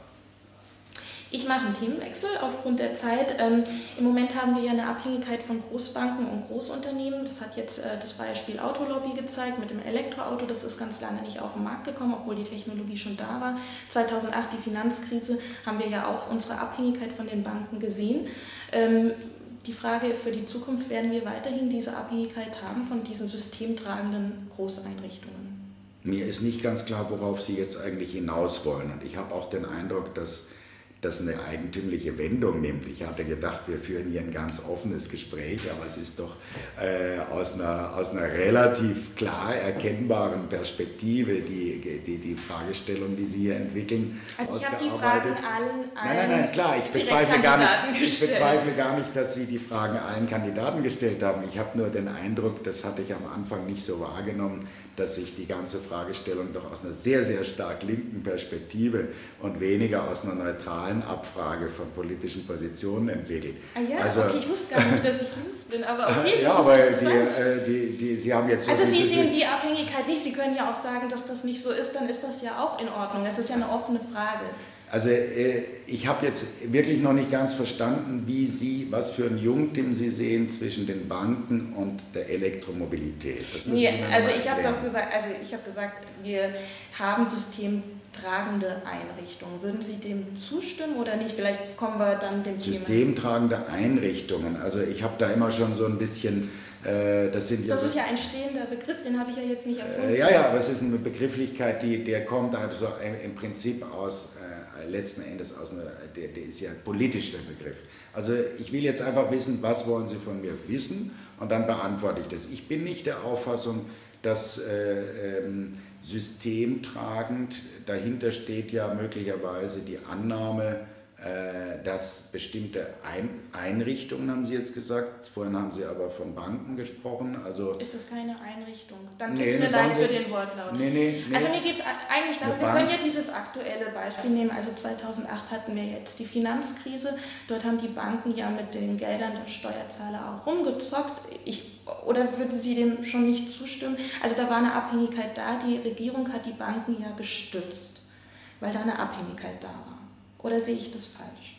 Ich mache einen Themenwechsel aufgrund der Zeit. Ähm, Im Moment haben wir ja eine Abhängigkeit von Großbanken und Großunternehmen. Das hat jetzt äh, das Beispiel Autolobby gezeigt mit dem Elektroauto. Das ist ganz lange nicht auf den Markt gekommen, obwohl die Technologie schon da war. zweitausendacht, die Finanzkrise, haben wir ja auch unsere Abhängigkeit von den Banken gesehen. Ähm, die Frage für die Zukunft, werden wir weiterhin diese Abhängigkeit haben von diesen systemtragenden Großeinrichtungen? Mir ist nicht ganz klar, worauf Sie jetzt eigentlich hinaus wollen. Und ich habe auch den Eindruck, dass das eine eigentümliche Wendung nimmt. Ich hatte gedacht, wir führen hier ein ganz offenes Gespräch, aber es ist doch äh, aus, einer, aus einer relativ klar erkennbaren Perspektive die, die, die Fragestellung, die Sie hier entwickeln, also ich ausgearbeitet. Ich habe die Fragen allen, allen Nein, nein, nein, klar, ich bezweifle, gar nicht, ich bezweifle gar nicht, dass Sie die Fragen allen Kandidaten gestellt haben. Ich habe nur den Eindruck, das hatte ich am Anfang nicht so wahrgenommen, dass sich die ganze Fragestellung doch aus einer sehr, sehr stark linken Perspektive und weniger aus einer neutralen Abfrage von politischen Positionen entwickelt. Ah ja, also, okay, ich wusste gar nicht, dass ich links bin, aber okay, das ja, ist aber interessant. die, die, die, Sie haben jetzt so also Sie diese, sehen die Abhängigkeit nicht, Sie können ja auch sagen, dass das nicht so ist, dann ist das ja auch in Ordnung. Das ist ja eine offene Frage. Also ich habe jetzt wirklich noch nicht ganz verstanden, wie Sie, was für ein Jungtim Sie sehen zwischen den Banken und der Elektromobilität. Das müssen nee, Sie mir also mal ich habe erklären. das gesagt, also ich habe gesagt, wir haben systemtragende Einrichtungen. Würden Sie dem zustimmen oder nicht? Vielleicht kommen wir dann dem Thema. Systemtragende Einrichtungen. Also ich habe da immer schon so ein bisschen. Äh, das sind ja das so, ist ja ein stehender Begriff, den habe ich ja jetzt nicht erfunden. Äh, ja, ja, aber es ist eine Begrifflichkeit, die, der kommt also im, im Prinzip aus. Äh, letzten Endes aus einer, der, der ist ja politisch der Begriff. Also ich will jetzt einfach wissen, was wollen Sie von mir wissen, und dann beantworte ich das. Ich bin nicht der Auffassung, dass äh, ähm, systemtragend, dahinter steht ja möglicherweise die Annahme, äh, dass bestimmte Ein Einrichtungen, haben Sie jetzt gesagt, vorhin haben Sie aber von Banken gesprochen. Also ist das keine Einrichtung? Dann tut nee, es mir leid Bank, für den Wortlaut. Nee, nee, nee. Also mir geht es eigentlich darum, wir können ja dieses aktuelle Beispiel nehmen. Also zweitausendacht hatten wir jetzt die Finanzkrise. Dort haben die Banken ja mit den Geldern der Steuerzahler auch rumgezockt. Ich, oder würden Sie dem schon nicht zustimmen? Also da war eine Abhängigkeit da. Die Regierung hat die Banken ja gestützt, weil da eine Abhängigkeit da war. Oder sehe ich das falsch?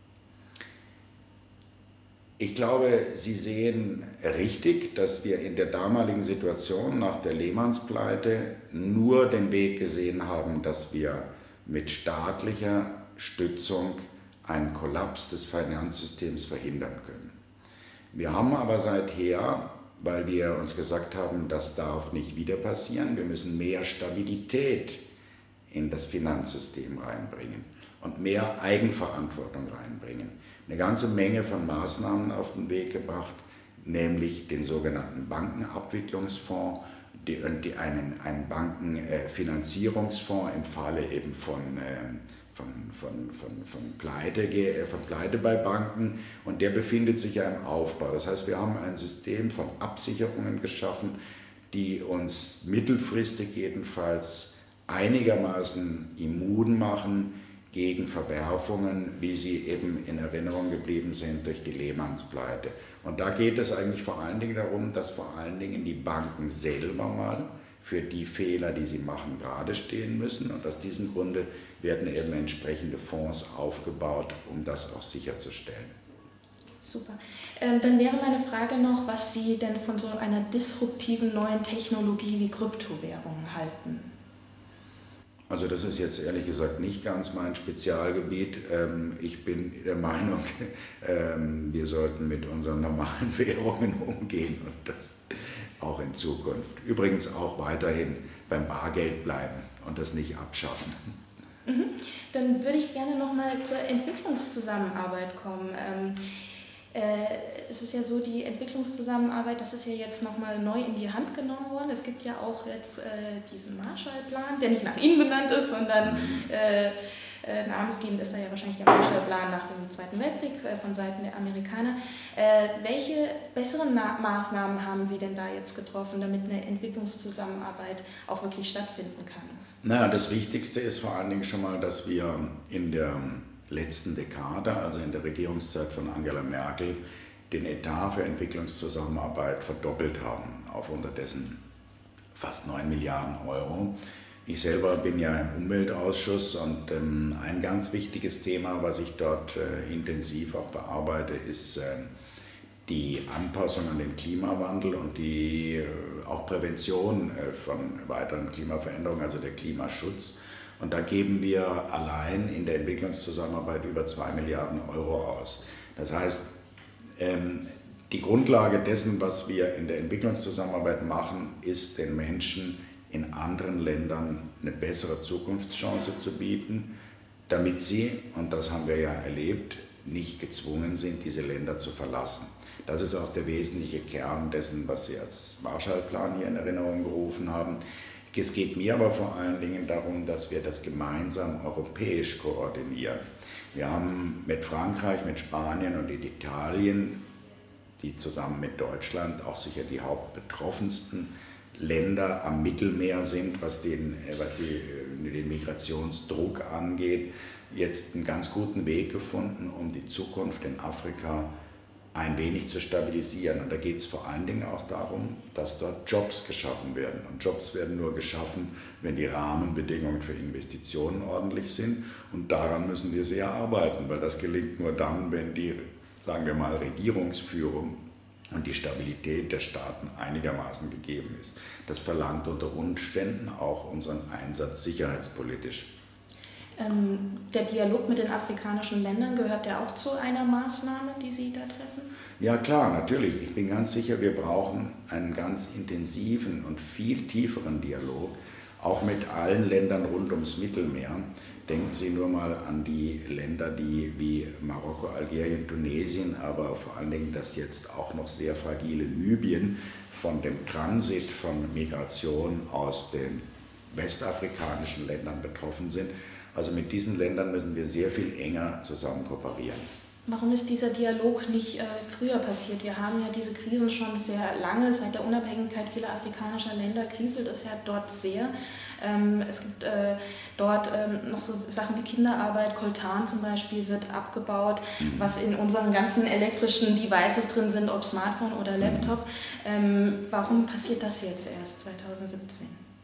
Ich glaube, Sie sehen richtig, dass wir in der damaligen Situation nach der Lehmanns-Pleite nur den Weg gesehen haben, dass wir mit staatlicher Stützung einen Kollaps des Finanzsystems verhindern können. Wir haben aber seither, weil wir uns gesagt haben, das darf nicht wieder passieren, wir müssen mehr Stabilität in das Finanzsystem reinbringen und mehr Eigenverantwortung reinbringen, eine ganze Menge von Maßnahmen auf den Weg gebracht, nämlich den sogenannten Bankenabwicklungsfonds, die, die einen, einen Bankenfinanzierungsfonds im Falle eben von, von, von, von, von, Pleite, von Pleite bei Banken, und der befindet sich ja im Aufbau. Das heißt, wir haben ein System von Absicherungen geschaffen, die uns mittelfristig jedenfalls einigermaßen immun machen gegen Verwerfungen, wie sie eben in Erinnerung geblieben sind durch die Lehmanns-Pleite. Und da geht es eigentlich vor allen Dingen darum, dass vor allen Dingen die Banken selber mal für die Fehler, die sie machen, gerade stehen müssen. Und aus diesem Grunde werden eben entsprechende Fonds aufgebaut, um das auch sicherzustellen. Super. Ähm, dann wäre meine Frage noch, was Sie denn von so einer disruptiven neuen Technologie wie Kryptowährungen halten? Also das ist jetzt ehrlich gesagt nicht ganz mein Spezialgebiet. Ähm, ich bin der Meinung, ähm, wir sollten mit unseren normalen Währungen umgehen und das auch in Zukunft. Übrigens auch weiterhin beim Bargeld bleiben und das nicht abschaffen. Mhm. Dann würde ich gerne noch mal zur Entwicklungszusammenarbeit kommen. Ähm, Äh, es ist ja so, die Entwicklungszusammenarbeit, das ist ja jetzt nochmal neu in die Hand genommen worden. Es gibt ja auch jetzt äh, diesen Marshallplan, der nicht nach Ihnen benannt ist, sondern äh, äh, namensgebend ist da ja wahrscheinlich der Marshallplan nach dem Zweiten Weltkrieg äh, von Seiten der Amerikaner. Äh, welche besseren Na- Maßnahmen haben Sie denn da jetzt getroffen, damit eine Entwicklungszusammenarbeit auch wirklich stattfinden kann? Na, das Wichtigste ist vor allen Dingen schon mal, dass wir in der letzten Dekade, also in der Regierungszeit von Angela Merkel, den Etat für Entwicklungszusammenarbeit verdoppelt haben auf unterdessen fast neun Milliarden Euro. Ich selber bin ja im Umweltausschuss und ähm, ein ganz wichtiges Thema, was ich dort äh, intensiv auch bearbeite, ist äh, die Anpassung an den Klimawandel und die äh, auch Prävention äh, von weiteren Klimaveränderungen, also der Klimaschutz. Und da geben wir allein in der Entwicklungszusammenarbeit über zwei Milliarden Euro aus. Das heißt, die Grundlage dessen, was wir in der Entwicklungszusammenarbeit machen, ist den Menschen in anderen Ländern eine bessere Zukunftschance zu bieten, damit sie, und das haben wir ja erlebt, nicht gezwungen sind, diese Länder zu verlassen. Das ist auch der wesentliche Kern dessen, was Sie als Marshallplan hier in Erinnerung gerufen haben. Es geht mir aber vor allen Dingen darum, dass wir das gemeinsam europäisch koordinieren. Wir haben mit Frankreich, mit Spanien und mit Italien, die zusammen mit Deutschland auch sicher die hauptbetroffensten Länder am Mittelmeer sind, was den, was die, den Migrationsdruck angeht, jetzt einen ganz guten Weg gefunden, um die Zukunft in Afrika ein wenig zu stabilisieren. Und da geht es vor allen Dingen auch darum, dass dort Jobs geschaffen werden. Und Jobs werden nur geschaffen, wenn die Rahmenbedingungen für Investitionen ordentlich sind. Und daran müssen wir sehr arbeiten, weil das gelingt nur dann, wenn die, sagen wir mal, Regierungsführung und die Stabilität der Staaten einigermaßen gegeben ist. Das verlangt unter Umständen auch unseren Einsatz sicherheitspolitisch. Ähm, der Dialog mit den afrikanischen Ländern, gehört der auch zu einer Maßnahme, die Sie da treffen? Ja klar, natürlich. Ich bin ganz sicher, wir brauchen einen ganz intensiven und viel tieferen Dialog, auch mit allen Ländern rund ums Mittelmeer. Denken Sie nur mal an die Länder, die wie Marokko, Algerien, Tunesien, aber vor allen Dingen das jetzt auch noch sehr fragile Libyen von dem Transit von Migration aus den westafrikanischen Ländern betroffen sind. Also mit diesen Ländern müssen wir sehr viel enger zusammen kooperieren. Warum ist dieser Dialog nicht äh, früher passiert? Wir haben ja diese Krisen schon sehr lange, seit der Unabhängigkeit vieler afrikanischer Länder kriselt es ja dort sehr. Ähm, es gibt äh, dort ähm, noch so Sachen wie Kinderarbeit, Coltan zum Beispiel wird abgebaut, mhm. was in unseren ganzen elektrischen Devices drin sind, ob Smartphone oder Laptop. Ähm, warum passiert das jetzt erst zwanzig siebzehn?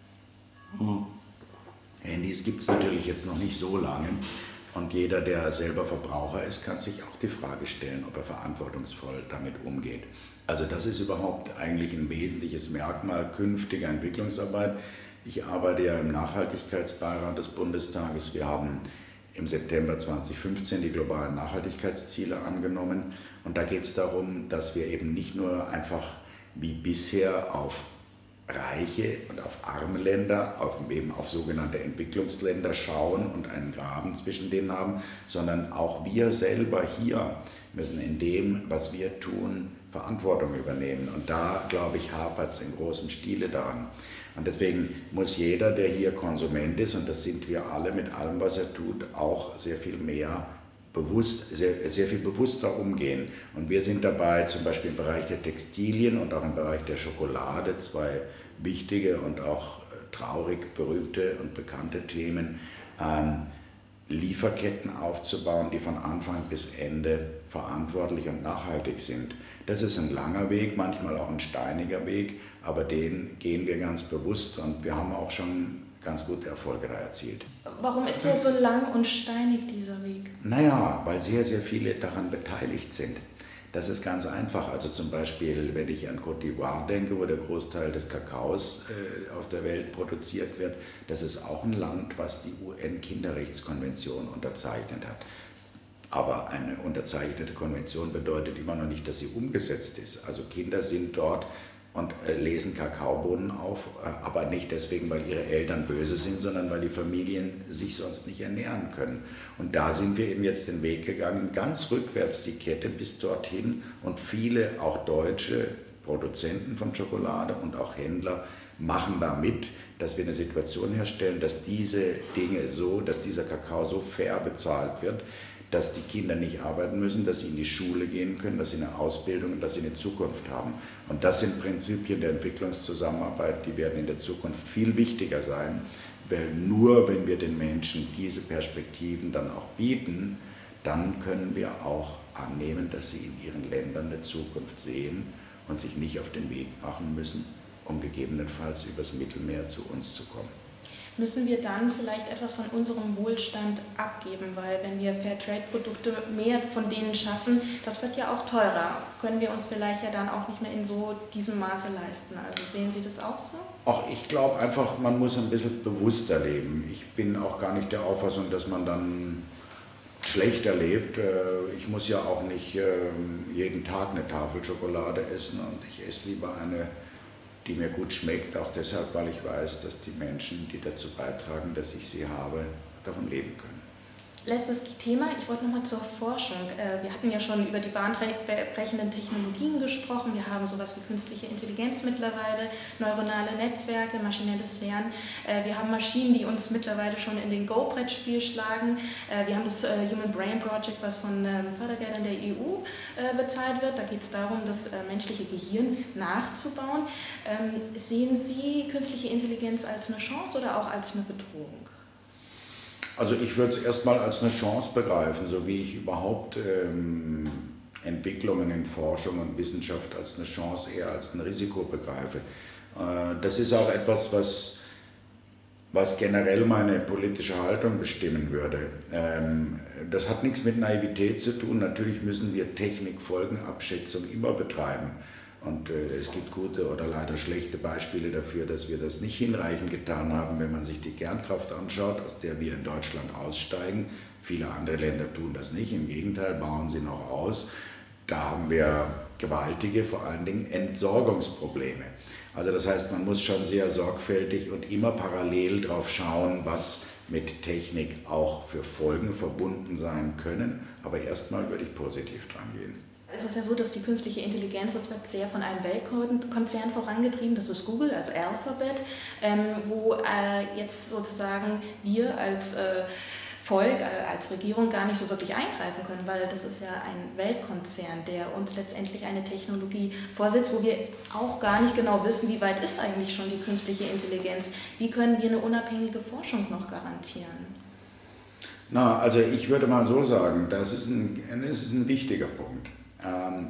Mhm. Handys gibt es natürlich jetzt noch nicht so lange und jeder, der selber Verbraucher ist, kann sich auch die Frage stellen, ob er verantwortungsvoll damit umgeht. Also das ist überhaupt eigentlich ein wesentliches Merkmal künftiger Entwicklungsarbeit. Ich arbeite ja im Nachhaltigkeitsbeirat des Bundestages. Wir haben im September zweitausendfünfzehn die globalen Nachhaltigkeitsziele angenommen und da geht es darum, dass wir eben nicht nur einfach wie bisher auf reiche und auf arme Länder, auf, eben auf sogenannte Entwicklungsländer schauen und einen Graben zwischen denen haben, sondern auch wir selber hier müssen in dem, was wir tun, Verantwortung übernehmen. Und da, glaube ich, hapert es in großem Stile daran. Und deswegen muss jeder, der hier Konsument ist, und das sind wir alle mit allem, was er tut, auch sehr viel mehr bewusst, sehr, sehr viel bewusster umgehen. Und wir sind dabei, zum Beispiel im Bereich der Textilien und auch im Bereich der Schokolade, zwei wichtige und auch traurig berühmte und bekannte Themen, ähm, Lieferketten aufzubauen, die von Anfang bis Ende verantwortlich und nachhaltig sind. Das ist ein langer Weg, manchmal auch ein steiniger Weg, aber den gehen wir ganz bewusst und wir haben auch schon ganz gute Erfolge da erzielt. Warum ist der so lang und steinig, dieser Weg? Naja, weil sehr, sehr viele daran beteiligt sind. Das ist ganz einfach. Also zum Beispiel, wenn ich an Côte d'Ivoire denke, wo der Großteil des Kakaos äh, auf der Welt produziert wird, das ist auch ein Land, was die U N-Kinderrechtskonvention unterzeichnet hat. Aber eine unterzeichnete Konvention bedeutet immer noch nicht, dass sie umgesetzt ist. Also Kinder sind dort und äh, lesen Kakaobohnen auf, äh, aber nicht deswegen, weil ihre Eltern böse sind, sondern weil die Familien sich sonst nicht ernähren können. Und da sind wir eben jetzt den Weg gegangen, ganz rückwärts die Kette bis dorthin, und viele, auch deutsche Produzenten von Schokolade und auch Händler machen da mit, dass wir eine Situation herstellen, dass diese Dinge so, dass dieser Kakao so fair bezahlt wird, dass die Kinder nicht arbeiten müssen, dass sie in die Schule gehen können, dass sie eine Ausbildung und dass sie eine Zukunft haben. Und das sind Prinzipien der Entwicklungszusammenarbeit, die werden in der Zukunft viel wichtiger sein, weil nur wenn wir den Menschen diese Perspektiven dann auch bieten, dann können wir auch annehmen, dass sie in ihren Ländern eine Zukunft sehen und sich nicht auf den Weg machen müssen, um gegebenenfalls übers Mittelmeer zu uns zu kommen. Müssen wir dann vielleicht etwas von unserem Wohlstand abgeben, weil wenn wir Fairtrade-Produkte mehr von denen schaffen, das wird ja auch teurer. Können wir uns vielleicht ja dann auch nicht mehr in so diesem Maße leisten. Also sehen Sie das auch so? Auch ich glaube einfach, man muss ein bisschen bewusster leben. Ich bin auch gar nicht der Auffassung, dass man dann schlechter lebt. Ich muss ja auch nicht jeden Tag eine Tafel Schokolade essen, und ich esse lieber eine, die mir gut schmeckt, auch deshalb, weil ich weiß, dass die Menschen, die dazu beitragen, dass ich sie habe, davon leben können. Letztes Thema, ich wollte nochmal zur Forschung. Wir hatten ja schon über die bahnbrechenden Technologien gesprochen. Wir haben sowas wie künstliche Intelligenz mittlerweile, neuronale Netzwerke, maschinelles Lernen. Wir haben Maschinen, die uns mittlerweile schon in den Go-Brettspiel schlagen. Wir haben das Human Brain Project, was von Fördergeldern der E U bezahlt wird. Da geht es darum, das menschliche Gehirn nachzubauen. Sehen Sie künstliche Intelligenz als eine Chance oder auch als eine Bedrohung? Also ich würde es erstmal als eine Chance begreifen, so wie ich überhaupt ähm, Entwicklungen in Forschung und Wissenschaft als eine Chance eher als ein Risiko begreife. Äh, das ist auch etwas, was, was generell meine politische Haltung bestimmen würde. Ähm, das hat nichts mit Naivität zu tun. Natürlich müssen wir Technikfolgenabschätzung immer betreiben. Und äh, es gibt gute oder leider schlechte Beispiele dafür, dass wir das nicht hinreichend getan haben, wenn man sich die Kernkraft anschaut, aus der wir in Deutschland aussteigen. Viele andere Länder tun das nicht, im Gegenteil, bauen sie noch aus. Da haben wir gewaltige, vor allen Dingen Entsorgungsprobleme. Also das heißt, man muss schon sehr sorgfältig und immer parallel drauf schauen, was mit Technik auch für Folgen verbunden sein können. Aber erstmal würde ich positiv dran gehen. Es ist ja so, dass die künstliche Intelligenz, das wird sehr von einem Weltkonzern vorangetrieben, das ist Google, also Alphabet, ähm, wo äh, jetzt sozusagen wir als äh, Volk, äh, als Regierung gar nicht so wirklich eingreifen können, weil das ist ja ein Weltkonzern, der uns letztendlich eine Technologie vorsetzt, wo wir auch gar nicht genau wissen, wie weit ist eigentlich schon die künstliche Intelligenz, wie können wir eine unabhängige Forschung noch garantieren? Na, also ich würde mal so sagen, das ist ein, das ist ein wichtiger Punkt. Ähm,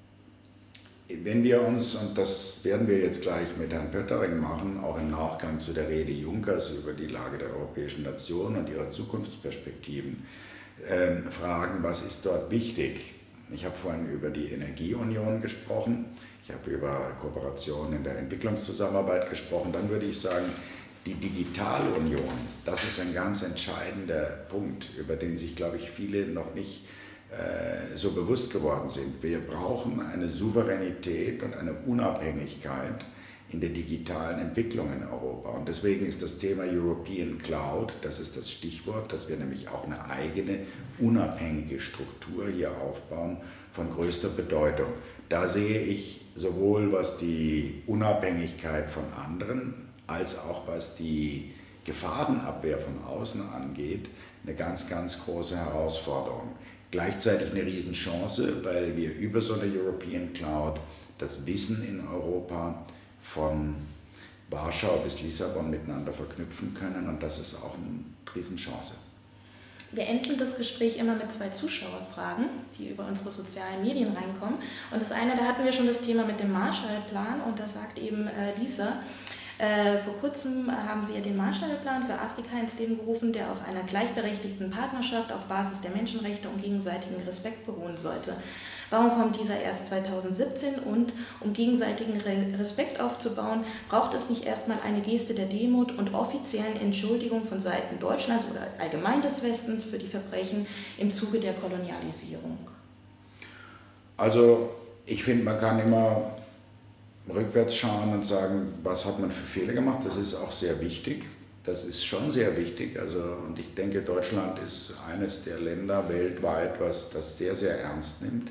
wenn wir uns, und das werden wir jetzt gleich mit Herrn Pöttering machen, auch im Nachgang zu der Rede Junckers über die Lage der europäischen Nation und ihre Zukunftsperspektiven, äh, fragen, was ist dort wichtig? Ich habe vorhin über die Energieunion gesprochen, ich habe über Kooperation in der Entwicklungszusammenarbeit gesprochen, dann würde ich sagen, die Digitalunion, das ist ein ganz entscheidender Punkt, über den sich, glaube ich, viele noch nicht so bewusst geworden sind. Wir brauchen eine Souveränität und eine Unabhängigkeit in der digitalen Entwicklung in Europa. Und deswegen ist das Thema European Cloud, das ist das Stichwort, dass wir nämlich auch eine eigene, unabhängige Struktur hier aufbauen, von größter Bedeutung. Da sehe ich sowohl was die Unabhängigkeit von anderen, als auch was die Gefahrenabwehr von außen angeht, eine ganz, ganz große Herausforderung. Gleichzeitig eine Riesenchance, weil wir über so eine European Cloud das Wissen in Europa von Warschau bis Lissabon miteinander verknüpfen können, und das ist auch eine Riesenchance. Wir enden das Gespräch immer mit zwei Zuschauerfragen, die über unsere sozialen Medien reinkommen. Und das eine, da hatten wir schon das Thema mit dem Marshallplan, und da sagt eben äh, Lisa, äh, vor kurzem haben Sie ja den Marshallplan für Afrika ins Leben gerufen, der auf einer gleichberechtigten Partnerschaft auf Basis der Menschenrechte und gegenseitigen Respekt beruhen sollte. Warum kommt dieser erst zweitausendsiebzehn, und um gegenseitigen Respekt aufzubauen, braucht es nicht erstmal eine Geste der Demut und offiziellen Entschuldigung von Seiten Deutschlands oder allgemein des Westens für die Verbrechen im Zuge der Kolonialisierung? Also ich finde, man kann immer rückwärts schauen und sagen, was hat man für Fehler gemacht. Das ist auch sehr wichtig. Das ist schon sehr wichtig. Also, und ich denke, Deutschland ist eines der Länder weltweit, was das sehr, sehr ernst nimmt.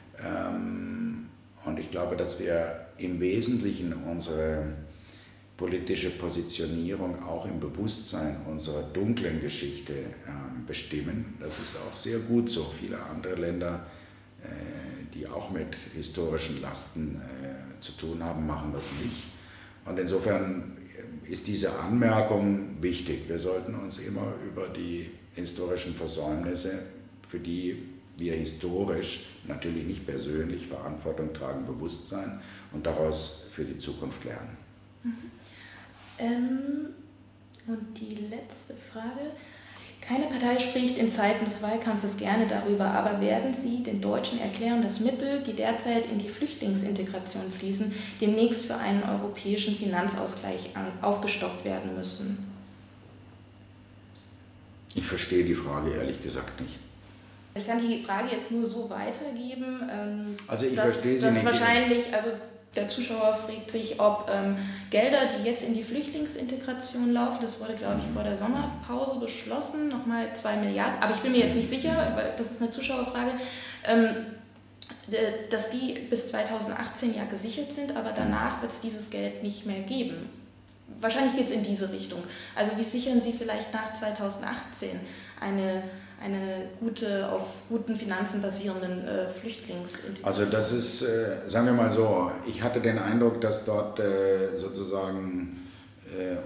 Und ich glaube, dass wir im Wesentlichen unsere politische Positionierung auch im Bewusstsein unserer dunklen Geschichte bestimmen. Das ist auch sehr gut so. Viele andere Länder, die auch mit historischen Lasten zu tun haben, machen das nicht. Und insofern ist diese Anmerkung wichtig. Wir sollten uns immer über die historischen Versäumnisse, für die wir historisch, natürlich nicht persönlich, Verantwortung tragen, bewusst sein und daraus für die Zukunft lernen. Mhm. Ähm, und die letzte Frage. Keine Partei spricht in Zeiten des Wahlkampfes gerne darüber, aber werden Sie den Deutschen erklären, dass Mittel, die derzeit in die Flüchtlingsintegration fließen, demnächst für einen europäischen Finanzausgleich aufgestockt werden müssen? Ich verstehe die Frage ehrlich gesagt nicht. Ich kann die Frage jetzt nur so weitergeben, ähm, also ich dass, verstehe sie dass nicht. wahrscheinlich, also der Zuschauer fragt sich, ob ähm, Gelder, die jetzt in die Flüchtlingsintegration laufen, das wurde, glaube ich, vor der Sommerpause beschlossen, nochmal zwei Milliarden, aber ich bin mir jetzt nicht sicher, weil das ist eine Zuschauerfrage, ähm, dass die bis zweitausendachtzehn ja gesichert sind, aber danach wird es dieses Geld nicht mehr geben. Wahrscheinlich geht es in diese Richtung. Also wie sichern Sie vielleicht nach zweitausendachtzehn eine eine gute, auf guten Finanzen basierenden äh, Flüchtlingsintegration? Also das ist, äh, sagen wir mal so, ich hatte den Eindruck, dass dort äh, sozusagen äh,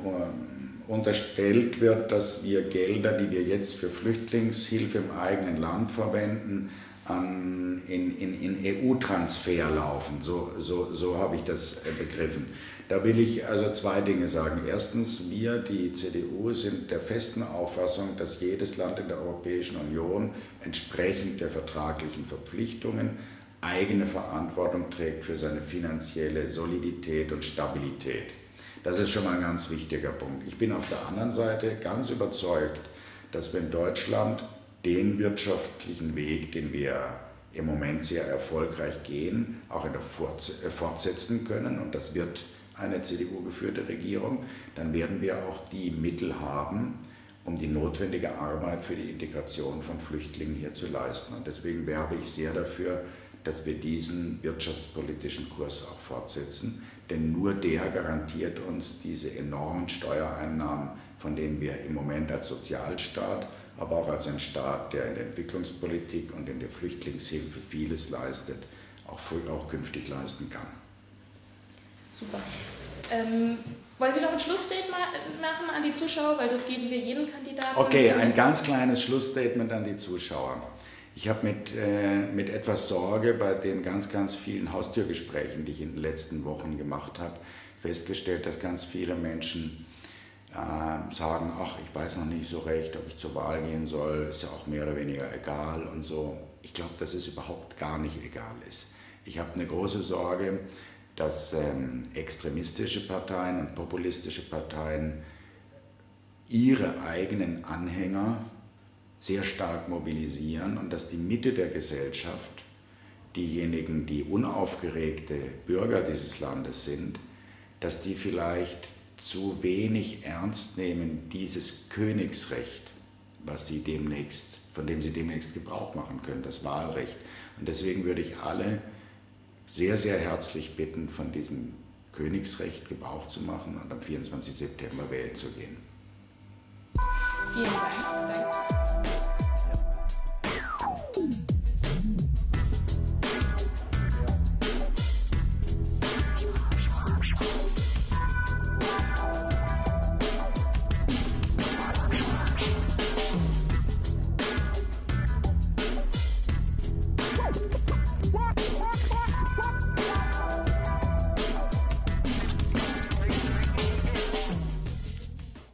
unterstellt wird, dass wir Gelder, die wir jetzt für Flüchtlingshilfe im eigenen Land verwenden, an, in, in, in E U-Transfer laufen. So, so, so habe ich das äh, begriffen. Da will ich also zwei Dinge sagen. Erstens, wir, die C D U, sind der festen Auffassung, dass jedes Land in der Europäischen Union entsprechend der vertraglichen Verpflichtungen eigene Verantwortung trägt für seine finanzielle Solidität und Stabilität. Das ist schon mal ein ganz wichtiger Punkt. Ich bin auf der anderen Seite ganz überzeugt, dass wenn Deutschland den wirtschaftlichen Weg, den wir im Moment sehr erfolgreich gehen, auch in der Forts- äh, fortsetzen können, und das wird eine C D U-geführte Regierung, dann werden wir auch die Mittel haben, um die notwendige Arbeit für die Integration von Flüchtlingen hier zu leisten. Und deswegen werbe ich sehr dafür, dass wir diesen wirtschaftspolitischen Kurs auch fortsetzen, denn nur der garantiert uns diese enormen Steuereinnahmen, von denen wir im Moment als Sozialstaat, aber auch als ein Staat, der in der Entwicklungspolitik und in der Flüchtlingshilfe vieles leistet, auch, auch künftig leisten kann. Super. Ähm, wollen Sie noch ein Schlussstatement machen an die Zuschauer, weil das geben wir jedem Kandidaten. Okay, ein ganz kleines Schlussstatement an die Zuschauer. Ich habe mit, äh, mit etwas Sorge bei den ganz, ganz vielen Haustürgesprächen, die ich in den letzten Wochen gemacht habe, festgestellt, dass ganz viele Menschen äh, sagen, ach, ich weiß noch nicht so recht, ob ich zur Wahl gehen soll, ist ja auch mehr oder weniger egal und so. Ich glaube, dass es überhaupt gar nicht egal ist. Ich habe eine große Sorge, dass ähm, extremistische Parteien und populistische Parteien ihre eigenen Anhänger sehr stark mobilisieren und dass die Mitte der Gesellschaft, diejenigen, die unaufgeregte Bürger dieses Landes sind, dass die vielleicht zu wenig ernst nehmen dieses Königsrecht, was sie demnächst, von dem sie demnächst Gebrauch machen können, das Wahlrecht. Und deswegen würde ich alle sehr, sehr herzlich bitten, von diesem Königsrecht Gebrauch zu machen und am vierundzwanzigsten September wählen zu gehen. Vielen Dank. Danke.